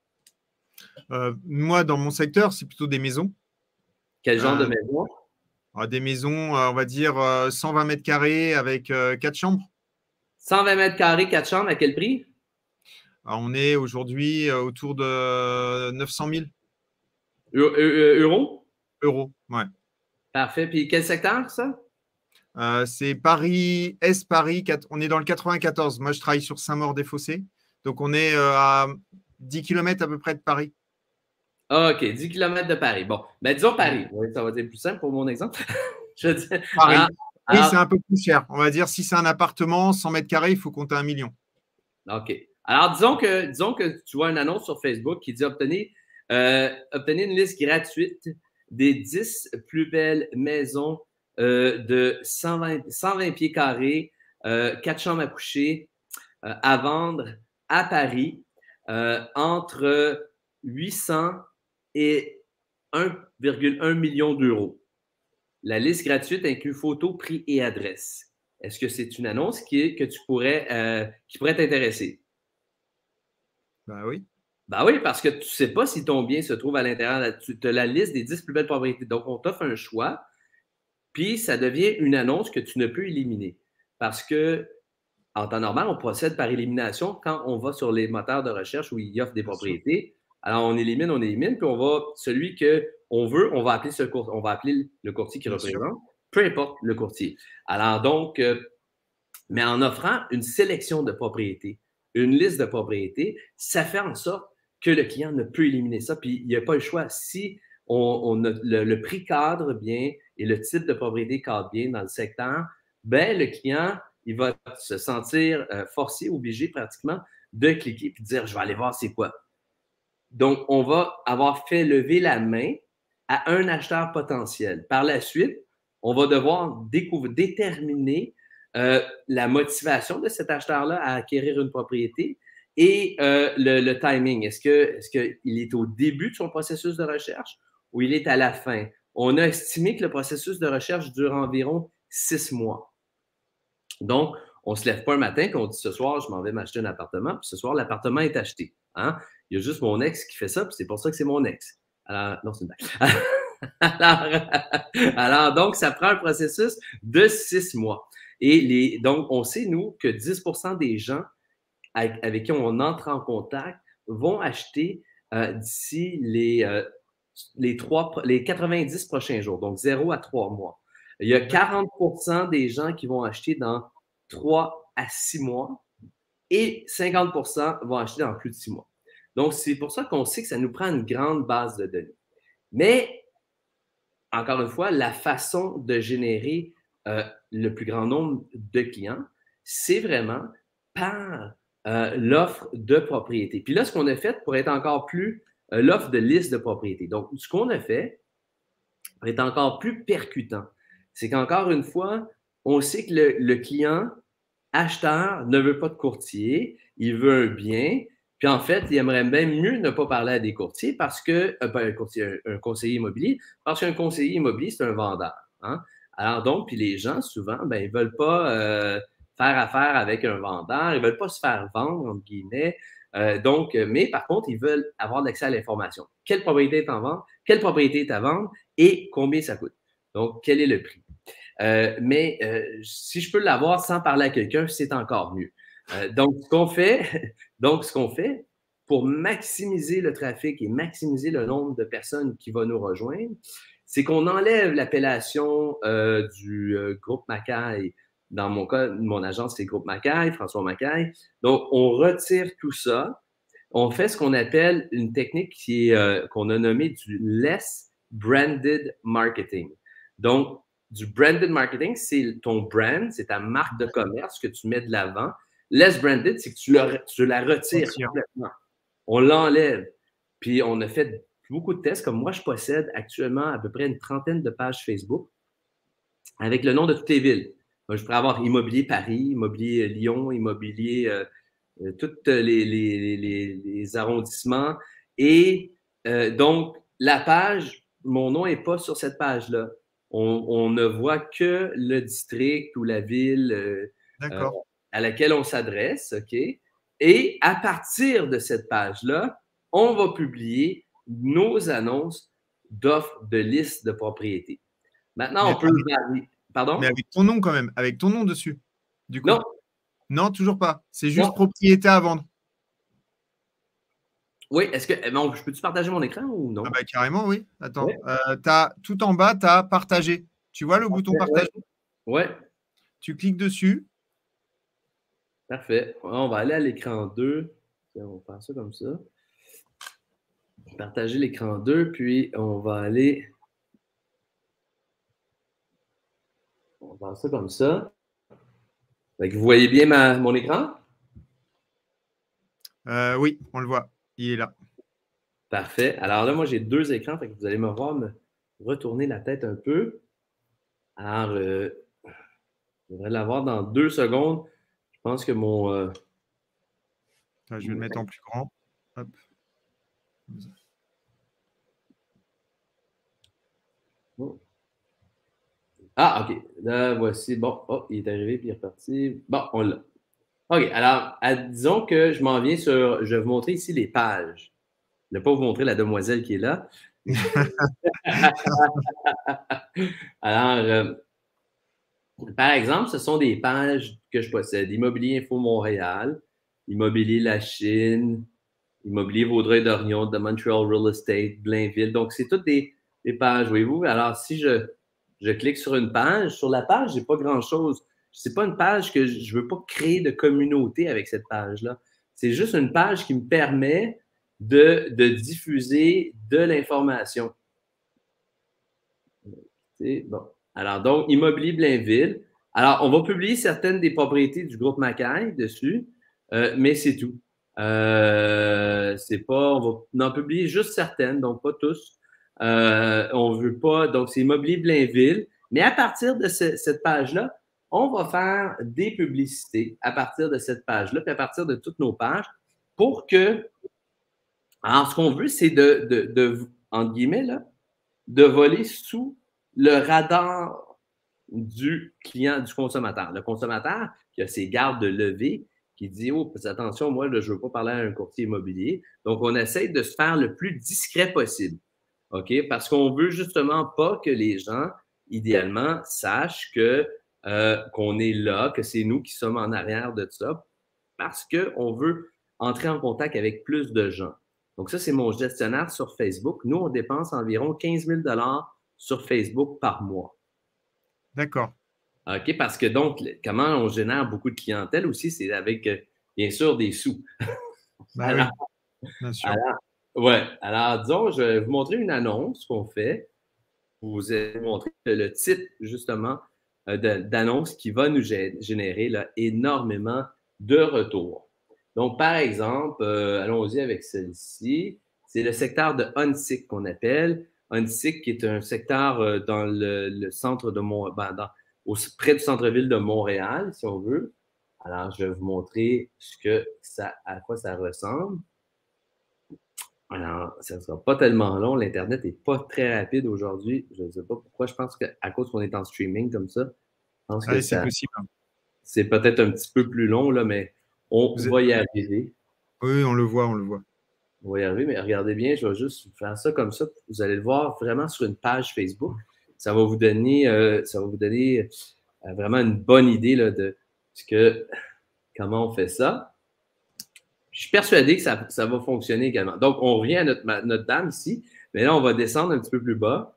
Moi, dans mon secteur, c'est plutôt des maisons. Quel genre de maison? Des maisons, on va dire 120 mètres carrés avec 4 chambres. 120 mètres carrés, 4 chambres, à quel prix? Alors, on est aujourd'hui autour de 900 000 euros. Euros, ouais. Parfait. Puis quel secteur, ça? C'est Paris, Est Paris. On est dans le 94. Moi, je travaille sur Saint-Maur-des-Fossés. Donc, on est à 10 km à peu près de Paris. Ah, OK, 10 km de Paris. Bon, ben disons Paris. Oui, ça va être plus simple pour mon exemple. Je veux dire, Paris. Oui, c'est un peu plus cher. On va dire, si c'est un appartement, 100 mètres carrés, il faut compter 1 million. OK. Alors, disons que tu vois une annonce sur Facebook qui dit obtenez une liste gratuite des 10 plus belles maisons de 120 pieds carrés, 4 chambres à coucher, à vendre à Paris entre 800 et 1,1 million d'euros. La liste gratuite inclut photos, prix et adresse. Est-ce que c'est une annonce qui pourrait t'intéresser? Ben oui. Ben oui, parce que tu ne sais pas si ton bien se trouve à l'intérieur. Tu as la liste des 10 plus belles propriétés. Donc, on t'offre un choix, puis ça devient une annonce que tu ne peux éliminer. Parce que, en temps normal, on procède par élimination quand on va sur les moteurs de recherche où ils offrent des propriétés. Alors, on élimine, puis celui qu'on veut, on va appeler le courtier qui représente, peu importe le courtier. Alors donc, mais en offrant une sélection de propriétés, une liste de propriétés, ça fait en sorte que le client ne peut éliminer ça, puis il n'y a pas le choix. Si on a le prix cadre bien et le type de propriété cadre bien dans le secteur, ben le client, il va se sentir forcé, obligé pratiquement de cliquer et de dire « je vais aller voir c'est quoi ». Donc, on va avoir fait lever la main à un acheteur potentiel. Par la suite, on va devoir déterminer la motivation de cet acheteur-là à acquérir une propriété et le timing. Est-ce qu'il est au début de son processus de recherche ou il est à la fin? On a estimé que le processus de recherche dure environ 6 mois. Donc, on ne se lève pas un matin et on dit ce soir, je m'en vais m'acheter un appartement, puis ce soir, l'appartement est acheté. Hein? Il y a juste mon ex qui fait ça, puis c'est pour ça que c'est mon ex. Alors, non, c'est une blague. alors, donc, ça prend un processus de 6 mois. Et donc, on sait, nous, que 10% des gens avec qui on entre en contact vont acheter d'ici les 90 prochains jours, donc 0 à 3 mois. Il y a 40% des gens qui vont acheter dans 3 à 6 mois et 50% vont acheter dans plus de 6 mois. Donc, c'est pour ça qu'on sait que ça nous prend une grande base de données. Mais, encore une fois, la façon de générer le plus grand nombre de clients, c'est vraiment par l'offre de propriété. Puis là, ce qu'on a fait pour être encore plus l'offre de liste de propriétés. Donc, ce qu'on a fait pour être encore plus percutant, c'est qu'encore une fois, on sait que le client acheteur ne veut pas de courtier, il veut un bien, puis en fait, il aimerait même mieux ne pas parler à des courtiers parce que, pas un courtier, un conseiller immobilier, parce qu'un conseiller immobilier, c'est un vendeur. Hein? Alors donc, puis les gens, souvent, ben, ils ne veulent pas faire affaire avec un vendeur, ils ne veulent pas se faire vendre, entre guillemets. Mais par contre, ils veulent avoir l'accès à l'information. Quelle propriété est en vente? Quelle propriété est à vendre? Et combien ça coûte? Donc, quel est le prix? Si je peux l'avoir sans parler à quelqu'un, c'est encore mieux. Donc, ce qu'on fait pour maximiser le trafic et maximiser le nombre de personnes qui vont nous rejoindre, c'est qu'on enlève l'appellation du groupe Macaille. Dans mon cas, mon agence, c'est Groupe Macaille, François Macaille. Donc, on retire tout ça. on fait ce qu'on appelle une technique qu'on a nommée du less branded marketing. Donc, du branded marketing, c'est ton brand, c'est ta marque de commerce que tu mets de l'avant. Less branded, c'est que tu la retires complètement. On l'enlève. Puis, on a fait beaucoup de tests. Comme moi, je possède actuellement à peu près une trentaine de pages Facebook avec le nom de toutes les villes. Donc, je pourrais avoir Immobilier Paris, Immobilier Lyon, Immobilier tous les arrondissements. Et donc, la page, mon nom n'est pas sur cette page-là. On ne voit que le district ou la ville à laquelle on s'adresse, OK? Et à partir de cette page-là, on va publier nos annonces d'offres de listes de propriétés. Maintenant, on peut varier. Pardon? Mais avec ton nom quand même, avec ton nom dessus. Du coup. Non. Non, toujours pas. C'est juste propriété à vendre. Oui, est-ce que. Bon, je peux-tu partager mon écran ou non? Ah bah, carrément, oui. Attends. Ouais. Tout en bas, tu as partager. Tu vois le bouton partager? Oui. Tu cliques dessus. Parfait. On va aller à l'écran 2. On va faire ça comme ça. Partager l'écran 2, puis on va aller. On va faire ça comme ça. Fait que vous voyez bien mon écran? Oui, on le voit. Il est là. Parfait. Alors là, moi, j'ai 2 écrans. Fait que vous allez me voir me retourner la tête un peu. Alors, je devrais l'avoir dans 2 secondes. Je pense que mon. Je vais le mettre en plus grand. Hop. Ah, OK. Là, voici. Bon, oh, il est arrivé puis il est reparti. Bon, on l'a. OK. Alors, disons que je m'en viens sur. Je vais vous montrer ici les pages. Je ne vais pas vous montrer la demoiselle qui est là. Alors, par exemple, ce sont des pages que je possède. Immobilier Info Montréal, Immobilier La Chine, Immobilier Vaudreuil-Dorion, The Montreal Real Estate, Blainville. Donc, c'est toutes des pages, voyez-vous. Alors, si je clique sur une page, sur la page, je n'ai pas grand-chose. Ce n'est pas une page que je ne veux pas créer de communauté avec cette page-là. C'est juste une page qui me permet de diffuser de l'information. Bon. Alors, donc, Immobilier Blainville. Alors, on va publier certaines des propriétés du groupe Macaille dessus, mais c'est tout. C'est pas, on va en publier juste certaines, donc pas tous. On veut pas, donc c'est Immobilier Blainville. Mais à partir de cette page-là, on va faire des publicités à partir de cette page-là, puis à partir de toutes nos pages, pour que, alors, ce qu'on veut, c'est entre guillemets, là, de voler sous le radar du client, du consommateur. Le consommateur qui a ses gardes de levée, qui dit « Oh, attention, moi, là, je ne veux pas parler à un courtier immobilier. » Donc, on essaie de se faire le plus discret possible. OK? Parce qu'on veut justement pas que les gens, idéalement, sachent qu'on est là, que c'est nous qui sommes en arrière de ça, parce qu'on veut entrer en contact avec plus de gens. Donc, ça, c'est mon gestionnaire sur Facebook. Nous, on dépense environ 15 000 sur Facebook par mois. D'accord. OK, parce que donc, comment on génère beaucoup de clientèle aussi, c'est avec, bien sûr, des sous. Oui, bien sûr. Alors, disons, je vais vous montrer une annonce qu'on fait. Vous allez montrer le type, justement, d'annonce qui va nous générer là, énormément de retours. Donc, par exemple, allons-y avec celle-ci. C'est le secteur de Huntsic qu'on appelle. Huntsic, qui est un secteur dans le centre de près du centre-ville de Montréal, si on veut. Alors, je vais vous montrer à quoi ça ressemble. Alors, ça ne sera pas tellement long. L'Internet n'est pas très rapide aujourd'hui. Je ne sais pas pourquoi. Je pense qu'à cause qu'on est en streaming comme ça, je pense que c'est possible. C'est peut-être un petit peu plus long, là, mais on va y arriver. Oui, on le voit, on le voit. On va y arriver, mais regardez bien, je vais juste faire ça comme ça. Vous allez le voir vraiment sur une page Facebook. Ça va vous donner, vraiment une bonne idée là, de comment on fait ça. Je suis persuadé que ça va fonctionner également. Donc, on revient à notre dame ici, mais là, on va descendre un petit peu plus bas.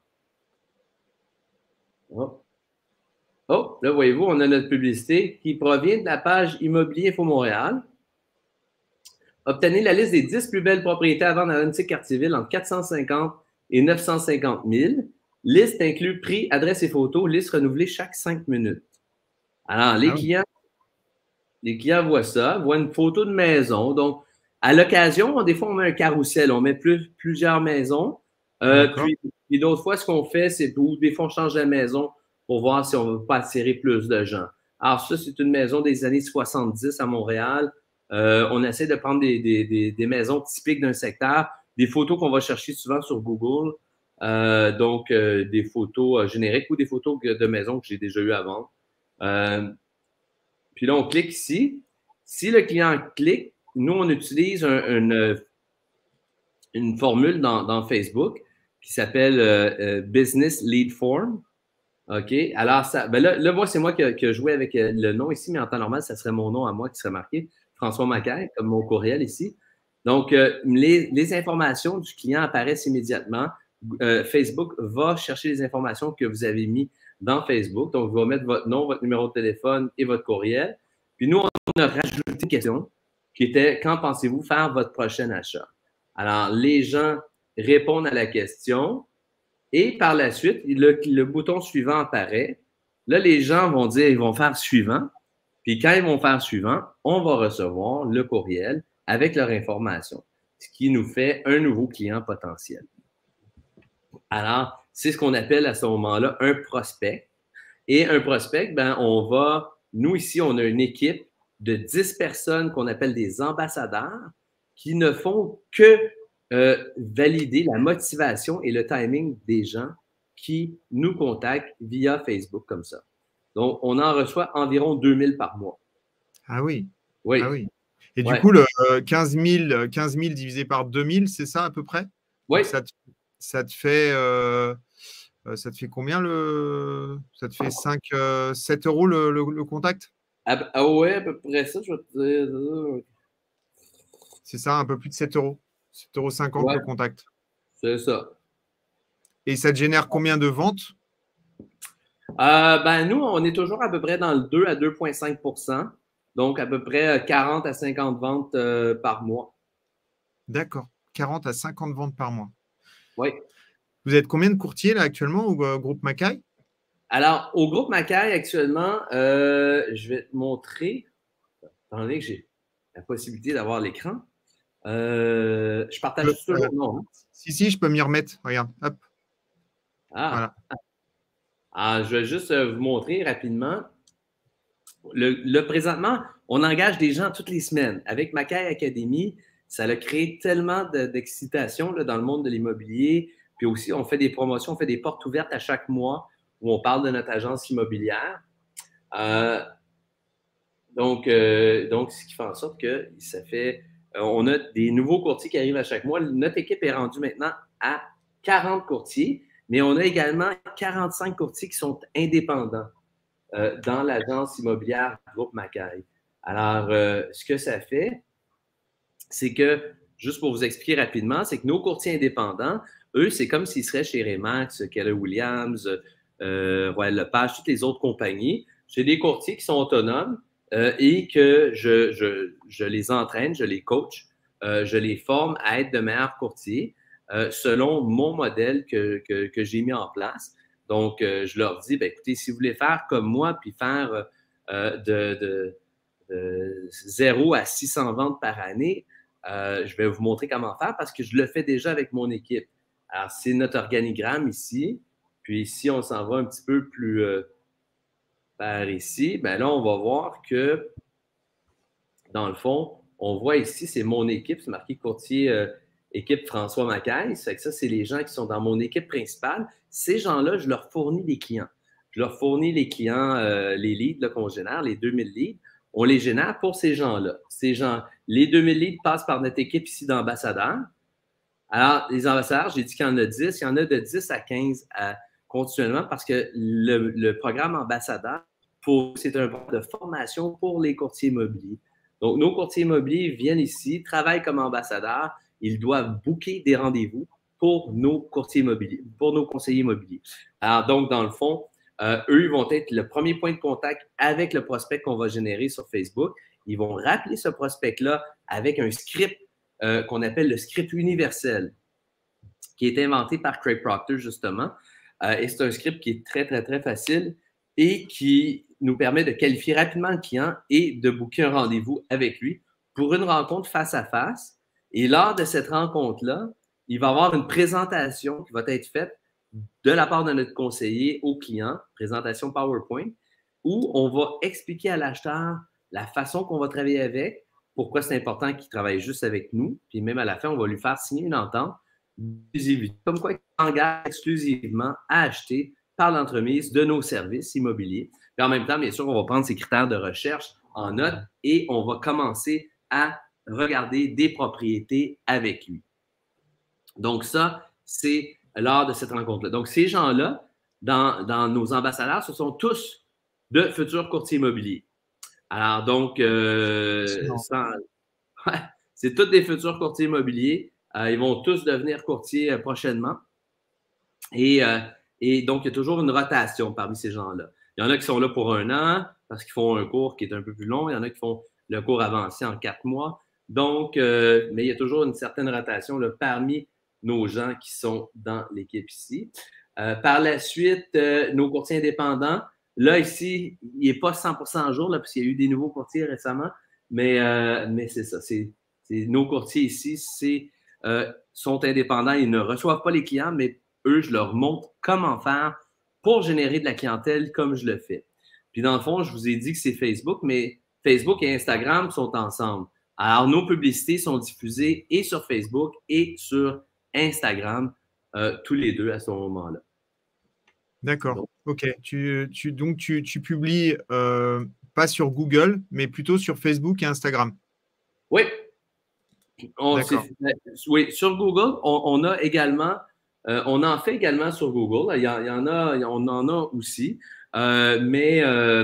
Oh, là, voyez-vous, on a notre publicité qui provient de la page Immobilier Info Montréal. Obtenez la liste des 10 plus belles propriétés à vendre à Lantic Cartierville entre 450 et 950 000. Liste inclut prix, adresse et photos. Liste renouvelée chaque 5 minutes. Alors, les clients voient ça, voient une photo de maison. Donc, à l'occasion, des fois, on met un carrousel. On met plusieurs maisons. Puis d'autres fois, ce qu'on fait, c'est où des fois, on change la maison pour voir si on ne veut pas attirer plus de gens. Alors, ça, c'est une maison des années 70 à Montréal. On essaie de prendre des maisons typiques d'un secteur, des photos qu'on va chercher souvent sur Google. Donc, des photos génériques ou des photos de maisons que j'ai déjà eues à vendre. Puis là, on clique ici. Si le client clique, nous, on utilise une formule dans Facebook qui s'appelle Business Lead Form. OK? Alors, là, moi, c'est moi qui ai joué avec le nom ici, mais en temps normal, ça serait mon nom à moi qui serait marqué, François Macaille, comme mon courriel ici. Donc, les informations du client apparaissent immédiatement. Facebook va chercher les informations que vous avez mises dans Facebook. Donc, il va mettre votre nom, votre numéro de téléphone et votre courriel. Puis nous, on a rajouté une question qui était « Quand pensez-vous faire votre prochain achat? » Alors, les gens répondent à la question et par la suite, le bouton suivant apparaît. Là, les gens vont dire, ils vont faire suivant. Puis quand ils vont faire suivant, on va recevoir le courriel avec leur information, ce qui nous fait un nouveau client potentiel. Alors, c'est ce qu'on appelle à ce moment-là un prospect. Et un prospect, ben, nous ici, on a une équipe de 10 personnes qu'on appelle des ambassadeurs qui ne font que valider la motivation et le timing des gens qui nous contactent via Facebook comme ça. Donc, on en reçoit environ 2000 par mois. Ah oui. Oui. Ah oui. Et du coup, le 15 000 divisé par 2000, c'est ça à peu près? Oui. Ça te fait combien ça te fait 7 euros le contact? Ah ouais, à peu près ça, je vais te dire. C'est ça, un peu plus de 7 euros. 7,50 € le contact. C'est ça. Et ça te génère combien de ventes? Ben, nous, on est toujours à peu près dans le 2 à 2,5 %. Donc, à peu près 40 à 50 ventes par mois. D'accord. 40 à 50 ventes par mois. Oui. Vous êtes combien de courtiers là actuellement au groupe Macaille? Alors, au groupe Macaille, actuellement, je vais te montrer, étant donné que j'ai la possibilité d'avoir l'écran. Je partage toujours le nom. Hein? Si, je peux m'y remettre. Regarde, hop. Voilà. Alors, je vais juste vous montrer rapidement. Présentement, on engage des gens toutes les semaines. Avec Macaille Academy, ça a créé tellement d'excitation dans le monde de l'immobilier. Puis aussi, on fait des promotions, on fait des portes ouvertes à chaque mois où on parle de notre agence immobilière. Donc, ce qui fait en sorte que on a des nouveaux courtiers qui arrivent à chaque mois. Notre équipe est rendue maintenant à 40 courtiers, mais on a également 45 courtiers qui sont indépendants dans l'agence immobilière Groupe Macaille. Alors, ce que ça fait, c'est que, juste pour vous expliquer rapidement, c'est que nos courtiers indépendants, eux, c'est comme s'ils seraient chez Remax, Keller Williams, Royal Lepage, toutes les autres compagnies. C'est des courtiers qui sont autonomes et que je les entraîne, je les coach, je les forme à être de meilleurs courtiers selon mon modèle que j'ai mis en place. Donc, je leur dis, ben, écoutez, si vous voulez faire comme moi, puis faire de 0 à 600 ventes par année, je vais vous montrer comment faire parce que je le fais déjà avec mon équipe. Alors, c'est notre organigramme ici. Puis, si on s'en va un petit peu plus par ici, ben là, on va voir que, dans le fond, on voit ici, c'est mon équipe, c'est marqué courtier équipe François Macaille. Ça fait que ça, c'est les gens qui sont dans mon équipe principale. Ces gens-là, je leur fournis des clients. Je leur fournis les clients, les leads qu'on génère, les 2000 leads. On les génère pour ces gens-là. Les 2000 leads passent par notre équipe ici d'ambassadeurs. Alors, les ambassadeurs, j'ai dit qu'il y en a 10. Il y en a de 10 à 15 continuellement parce que le programme ambassadeur, c'est un programme de formation pour les courtiers immobiliers. Donc, nos courtiers immobiliers viennent ici, travaillent comme ambassadeurs. Ils doivent booker des rendez-vous pour nos courtiers immobiliers, pour nos conseillers immobiliers. Alors, donc, dans le fond, eux vont être le premier point de contact avec le prospect qu'on va générer sur Facebook. Ils vont rappeler ce prospect-là avec un script qu'on appelle le script universel, qui est inventé par Craig Proctor, justement. Et c'est un script qui est très, très, très facile et qui nous permet de qualifier rapidement le client et de booker un rendez-vous avec lui pour une rencontre face à face. Et lors de cette rencontre-là, il va y avoir une présentation qui va être faite de la part de notre conseiller au client, présentation PowerPoint, où on va expliquer à l'acheteur la façon qu'on va travailler avec, pourquoi c'est important qu'il travaille juste avec nous, puis même à la fin, on va lui faire signer une entente d'exclusivité, comme quoi il s'engage exclusivement à acheter par l'entremise de nos services immobiliers. Puis en même temps, bien sûr, on va prendre ses critères de recherche en note et on va commencer à regarder des propriétés avec lui. Donc ça, c'est lors de cette rencontre-là. Donc ces gens-là, dans nos ambassadeurs, ce sont tous de futurs courtiers immobiliers. Alors donc, c'est tous des futurs courtiers immobiliers. Ils vont tous devenir courtiers prochainement. Et donc, il y a toujours une rotation parmi ces gens-là. Il y en a qui sont là pour 1 an parce qu'ils font un cours qui est un peu plus long. Il y en a qui font le cours avancé en 4 mois. Donc, mais il y a toujours une certaine rotation là, parmi nos gens qui sont dans l'équipe ici. Par la suite, nos courtiers indépendants, là, ici, il n'est pas 100% en jour là, parce qu'il y a eu des nouveaux courtiers récemment, mais c'est ça. Nos courtiers ici sont indépendants. Ils ne reçoivent pas les clients, mais eux, je leur montre comment faire pour générer de la clientèle comme je le fais. Puis dans le fond, je vous ai dit que c'est Facebook, mais Facebook et Instagram sont ensemble. Alors, nos publicités sont diffusées et sur Facebook et sur Instagram, tous les deux à ce moment-là. D'accord. OK. Donc, tu publies pas sur Google, mais plutôt sur Facebook et Instagram. Oui. Oui, sur Google, on a également, on en fait également sur Google. On en a aussi. Mais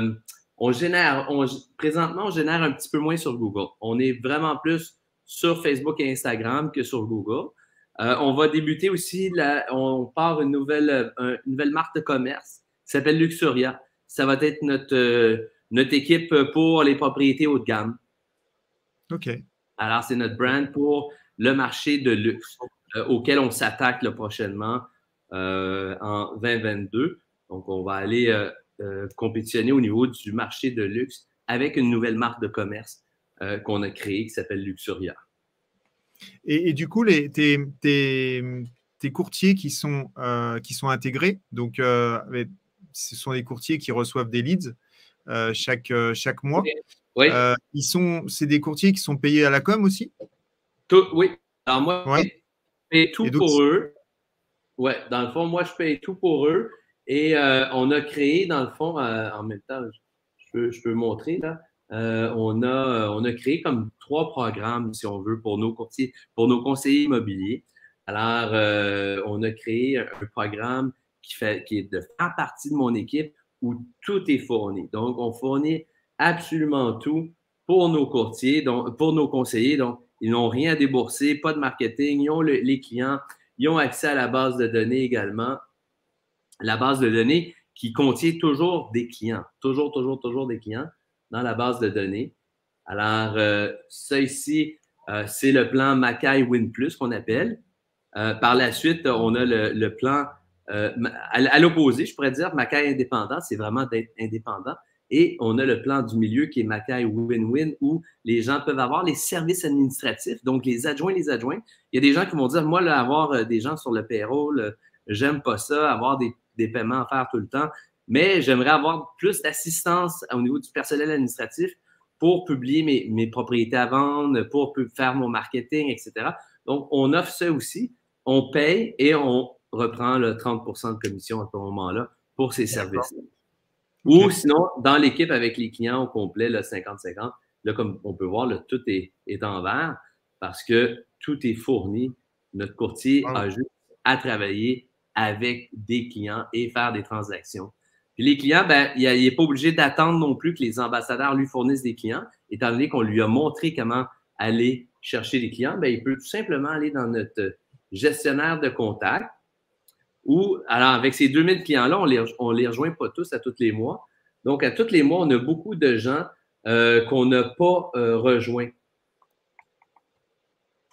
présentement, on génère un petit peu moins sur Google. On est vraiment plus sur Facebook et Instagram que sur Google. On va débuter aussi, on part une nouvelle marque de commerce qui s'appelle Luxuria. Ça va être notre équipe pour les propriétés haut de gamme. OK. Alors, c'est notre brand pour le marché de luxe auquel on s'attaque prochainement en 2022. Donc, on va aller compétitionner au niveau du marché de luxe avec une nouvelle marque de commerce qu'on a créée qui s'appelle Luxuria. Et du coup, tes courtiers qui sont intégrés, donc ce sont des courtiers qui reçoivent des leads chaque mois. Oui. C'est des courtiers qui sont payés à la com aussi? Oui. Alors moi, je paye tout pour eux. Oui, dans le fond, moi, je paye tout pour eux. Et on a créé, dans le fond, en même temps, je peux montrer là. On a créé comme 3 programmes, si on veut, pour nos courtiers, pour nos conseillers immobiliers. Alors, on a créé un programme qui est de faire partie de mon équipe où tout est fourni. Donc, on fournit absolument tout pour nos courtiers, donc pour nos conseillers. Donc, ils n'ont rien à débourser, pas de marketing, ils ont les clients, ils ont accès à la base de données également. La base de données qui contient toujours des clients, toujours des clients dans la base de données. Alors, ça ici, c'est le plan Mackay Win Plus qu'on appelle. Par la suite, on a le plan à l'opposé, je pourrais dire, Mackay Indépendant, c'est vraiment d'être indépendant. Et on a le plan du milieu qui est Mackay Win-Win où les gens peuvent avoir les services administratifs, donc les adjoints. Il y a des gens qui vont dire, moi, là, avoir des gens sur le payroll, j'aime pas ça, avoir des paiements à faire tout le temps, mais j'aimerais avoir plus d'assistance au niveau du personnel administratif pour publier mes propriétés à vendre, pour faire mon marketing, etc. Donc, on offre ça aussi. On paye et on reprend le 30% de commission à ce moment-là pour ces services-là. Okay. Ou sinon, dans l'équipe avec les clients au complet, le 50-50, là, comme on peut voir, là, tout est en vert parce que tout est fourni. Notre courtier a juste à travailler avec des clients et faire des transactions. Puis les clients, ben, il n'est pas obligé d'attendre non plus que les ambassadeurs lui fournissent des clients, étant donné qu'on lui a montré comment aller chercher des clients, ben, il peut tout simplement aller dans notre gestionnaire de contact. Ou, alors, avec ces 2000 clients-là, on les rejoint pas tous à tous les mois. Donc, à tous les mois, on a beaucoup de gens qu'on n'a pas rejoints.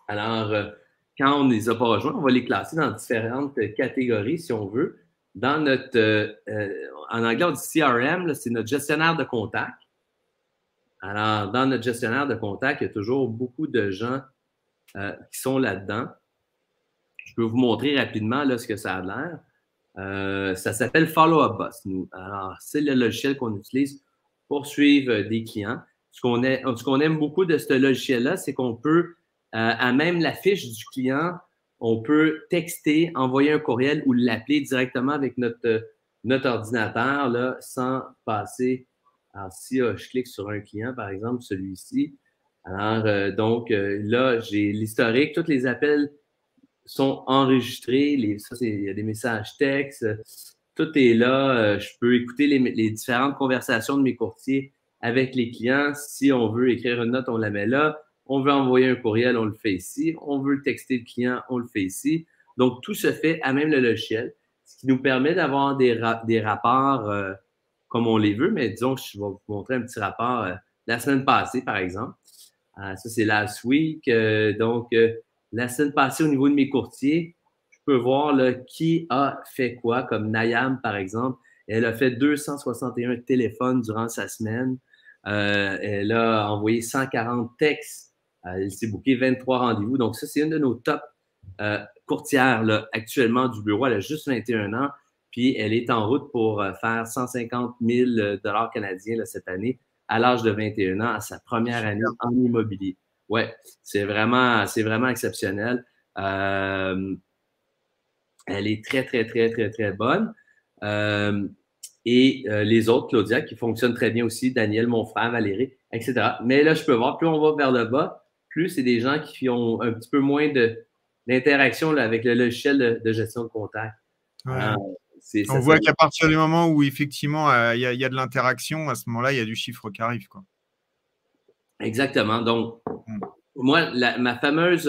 Alors, quand on ne les a pas rejoints, on va les classer dans différentes catégories, si on veut. Dans notre, en anglais, on dit CRM, c'est notre gestionnaire de contact. Alors, dans notre gestionnaire de contact, il y a toujours beaucoup de gens qui sont là-dedans. Je peux vous montrer rapidement là, ce que ça a l'air. Ça s'appelle Follow Up Boss. Alors, c'est le logiciel qu'on utilise pour suivre des clients. Ce qu'on aime beaucoup de ce logiciel-là, c'est qu'on peut, à même la fiche du client, on peut texter, envoyer un courriel ou l'appeler directement avec notre ordinateur là, sans passer. Alors, si je clique sur un client, par exemple, celui-ci, alors donc là, j'ai l'historique, tous les appels sont enregistrés, il y a des messages textes, tout est là. Je peux écouter les différentes conversations de mes courtiers avec les clients. Si on veut écrire une note, on la met là. On veut envoyer un courriel, on le fait ici. On veut texter le client, on le fait ici. Donc, tout se fait à même le logiciel, ce qui nous permet d'avoir des rapports comme on les veut. Mais disons que je vais vous montrer un petit rapport la semaine passée, par exemple. Ça, c'est last week. Donc, la semaine passée, au niveau de mes courtiers, je peux voir là, qui a fait quoi, comme Nayam, par exemple. Elle a fait 261 téléphones durant sa semaine. Elle a envoyé 140 textes. Elle s'est booké 23 rendez-vous. Donc, ça, c'est une de nos top courtières là, actuellement du bureau. Elle a juste 21 ans. Puis, elle est en route pour faire 150 000 $ canadiens là, cette année, à l'âge de 21 ans, à sa première année en immobilier. Ouais, c'est vraiment exceptionnel. Elle est très, très, très, très, très bonne. Et les autres, Claudia, qui fonctionnent très bien aussi, Daniel, mon frère, Valérie, etc. Mais là, je peux voir, plus on va vers le bas, plus c'est des gens qui ont un petit peu moins d'interaction avec le logiciel de gestion de contact. Ouais. On voit qu'à partir du moment où, effectivement, il y a de l'interaction, à ce moment-là, il y a du chiffre qui arrive, quoi. Exactement. Donc, moi, ma fameuse...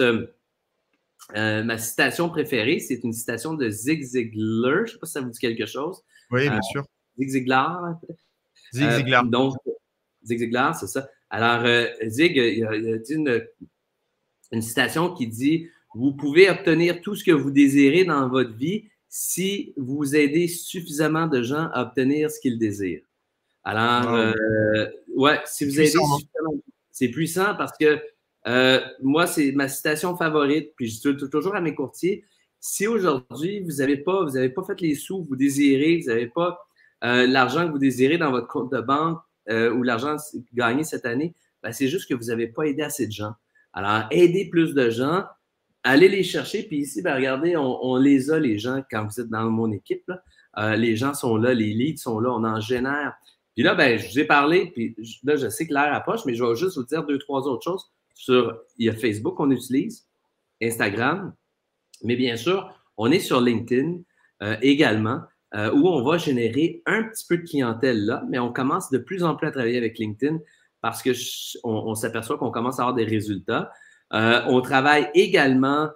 ma citation préférée, c'est une citation de Zig Ziglar. Je ne sais pas si ça vous dit quelque chose. Oui, bien sûr. Zig Ziglar. Zig Ziglar. Donc, Zig Ziglar, c'est ça. Alors, Zig, il a dit une citation qui dit « Vous pouvez obtenir tout ce que vous désirez dans votre vie si vous aidez suffisamment de gens à obtenir ce qu'ils désirent. » Alors, ouais, si vous aidez suffisamment, c'est puissant parce que moi, c'est ma citation favorite, puis je dis toujours à mes courtiers, si aujourd'hui, vous n'avez pas fait les sous que vous désirez, vous n'avez pas l'argent que vous désirez dans votre compte de banque ou l'argent gagné cette année, ben, c'est juste que vous n'avez pas aidé assez de gens. Alors, aidez plus de gens, allez les chercher, puis ici, ben, regardez, on les a, les gens, quand vous êtes dans mon équipe, là, les gens sont là, les leads sont là, on en génère. Puis là, ben, je vous ai parlé, puis là, je sais que l'heure approche, mais je vais juste vous dire 2-3 autres choses. Il y a Facebook qu'on utilise, Instagram, mais bien sûr, on est sur LinkedIn également, où on va générer un petit peu de clientèle là, mais on commence de plus en plus à travailler avec LinkedIn parce qu'on s'aperçoit qu'on commence à avoir des résultats. On travaille également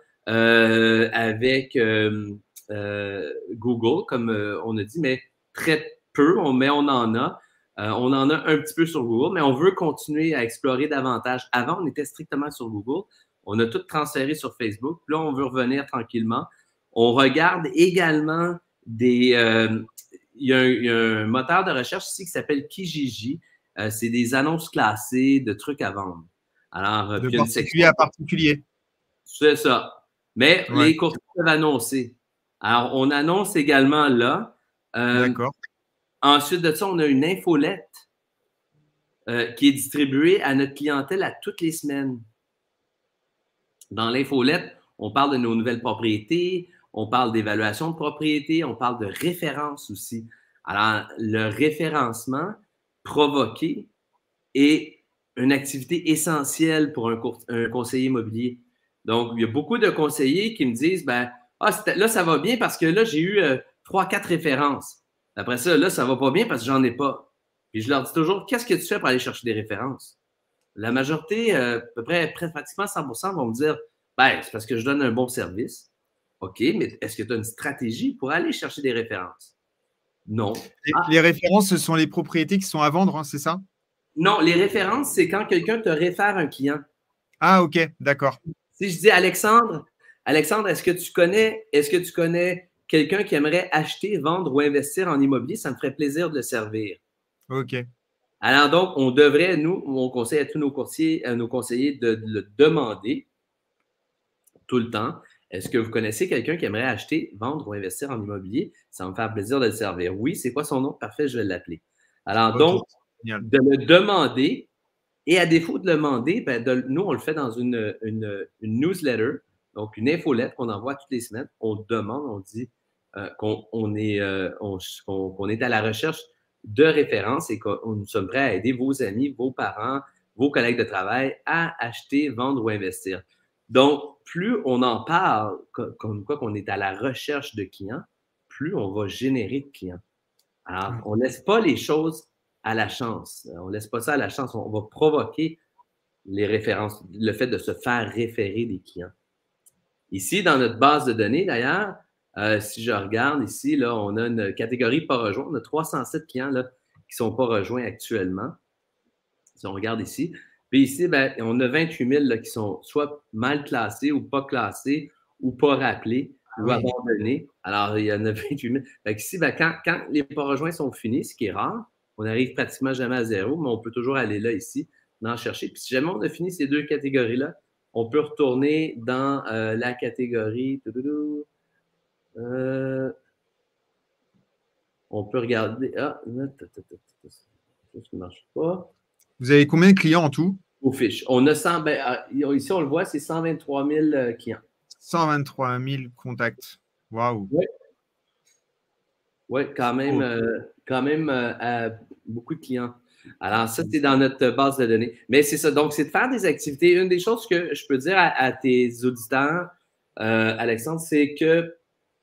avec Google, comme on a dit, mais très peu, mais on en a. On en a un petit peu sur Google, mais on veut continuer à explorer davantage. Avant, on était strictement sur Google. On a tout transféré sur Facebook. Puis là, on veut revenir tranquillement. On regarde également il y a un moteur de recherche ici qui s'appelle Kijiji. C'est des annonces classées de trucs à vendre. Alors, de particulier à particulier. C'est ça. Mais les courtiers peuvent annoncer. Alors, on annonce également là. D'accord. Ensuite de ça, on a une infolette qui est distribuée à notre clientèle à toutes les semaines. Dans l'infolette, on parle de nos nouvelles propriétés, on parle d'évaluation de propriété, on parle de référence aussi. Alors, le référencement provoqué est une activité essentielle pour un conseiller immobilier. Donc, il y a beaucoup de conseillers qui me disent, ben, là, ça va bien parce que là, j'ai eu 3-4 références. Après ça, là, ça va pas bien parce que j'en ai pas. Puis je leur dis toujours, qu'est-ce que tu fais pour aller chercher des références? La majorité, à peu près pratiquement 100% vont me dire, ben, c'est parce que je donne un bon service. OK, mais est-ce que tu as une stratégie pour aller chercher des références? Non. Les références, ce sont les propriétés qui sont à vendre, hein, c'est ça? Non, les références, c'est quand quelqu'un te réfère un client. Ah, OK, d'accord. Si je dis Alexandre, est-ce que tu connais quelqu'un qui aimerait acheter, vendre ou investir en immobilier? Ça me ferait plaisir de le servir. OK. Alors donc, on devrait, nous, on conseille à tous nos courtiers, à nos conseillers de le demander tout le temps. Est-ce que vous connaissez quelqu'un qui aimerait acheter, vendre ou investir en immobilier? Ça va me faire plaisir de le servir. Oui, c'est quoi son nom? Parfait, je vais l'appeler. Alors donc, Génial. de le demander, et à défaut de le demander, ben nous, on le fait dans une newsletter, donc une infolette qu'on envoie toutes les semaines. On demande, on dit qu'on est à la recherche de références et que nous sommes prêts à aider vos amis, vos parents, vos collègues de travail à acheter, vendre ou investir. Donc, plus on en parle, comme quoi qu'on est à la recherche de clients, plus on va générer de clients. Alors, on ne laisse pas les choses à la chance. On ne laisse pas ça à la chance. On va provoquer les références, le fait de se faire référer des clients. Ici, dans notre base de données, d'ailleurs, si je regarde ici, là, on a une catégorie pas rejoint. On a 307 clients là, qui ne sont pas rejoints actuellement. Si on regarde ici. Puis ici, ben, on a 28 000 là, qui sont soit mal classés ou pas classés ou pas rappelés ou abandonnés. Alors, il y en a 28 000. Fait ici, ben, quand les pas rejoints sont finis, ce qui est rare, on n'arrive pratiquement jamais à zéro, mais on peut toujours aller là, ici, en chercher. Puis si jamais on a fini ces deux catégories-là, on peut retourner dans la catégorie. On peut regarder. Ah, ça ne marche pas. Vous avez combien de clients en tout? Aux fiches. On a 100, ici, on le voit, c'est 123 000 clients. 123 000 contacts. Waouh! Oui, ouais, quand même beaucoup de clients. Alors, ça, c'est dans notre base de données. Mais c'est ça. Donc, c'est de faire des activités. Une des choses que je peux dire à tes auditeurs, Alexandre, c'est que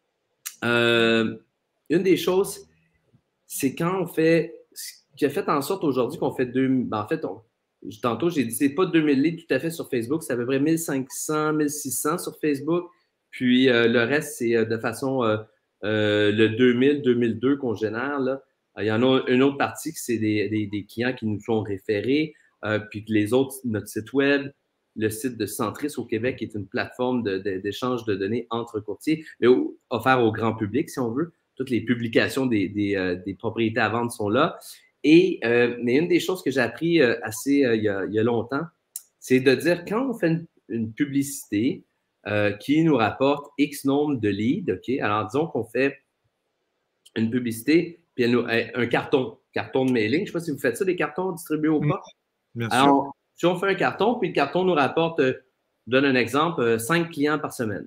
une des choses, c'est quand on fait, ce qui a fait en sorte aujourd'hui qu'on fait en fait, tantôt, j'ai dit, c'est pas 2000 leads tout à fait sur Facebook, c'est à peu près 1500, 1600 sur Facebook. Puis le reste, c'est de façon le 2000, 2002 qu'on génère. Là. Il y en a une autre partie qui c'est des clients qui nous sont référés, puis que les autres, notre site web, le site de Centris au Québec, qui est une plateforme d'échange de données entre courtiers, mais offert au grand public, si on veut. Toutes les publications des propriétés à vendre sont là. Mais une des choses que j'ai appris il y a longtemps, c'est de dire quand on fait une publicité qui nous rapporte X nombre de leads, OK? Alors, disons qu'on fait une publicité, puis un carton de mailing. Je ne sais pas si vous faites ça, des cartons distribués ou pas. Bien sûr. Alors, si on fait un carton, puis le carton nous rapporte, je donne un exemple, 5 clients par semaine,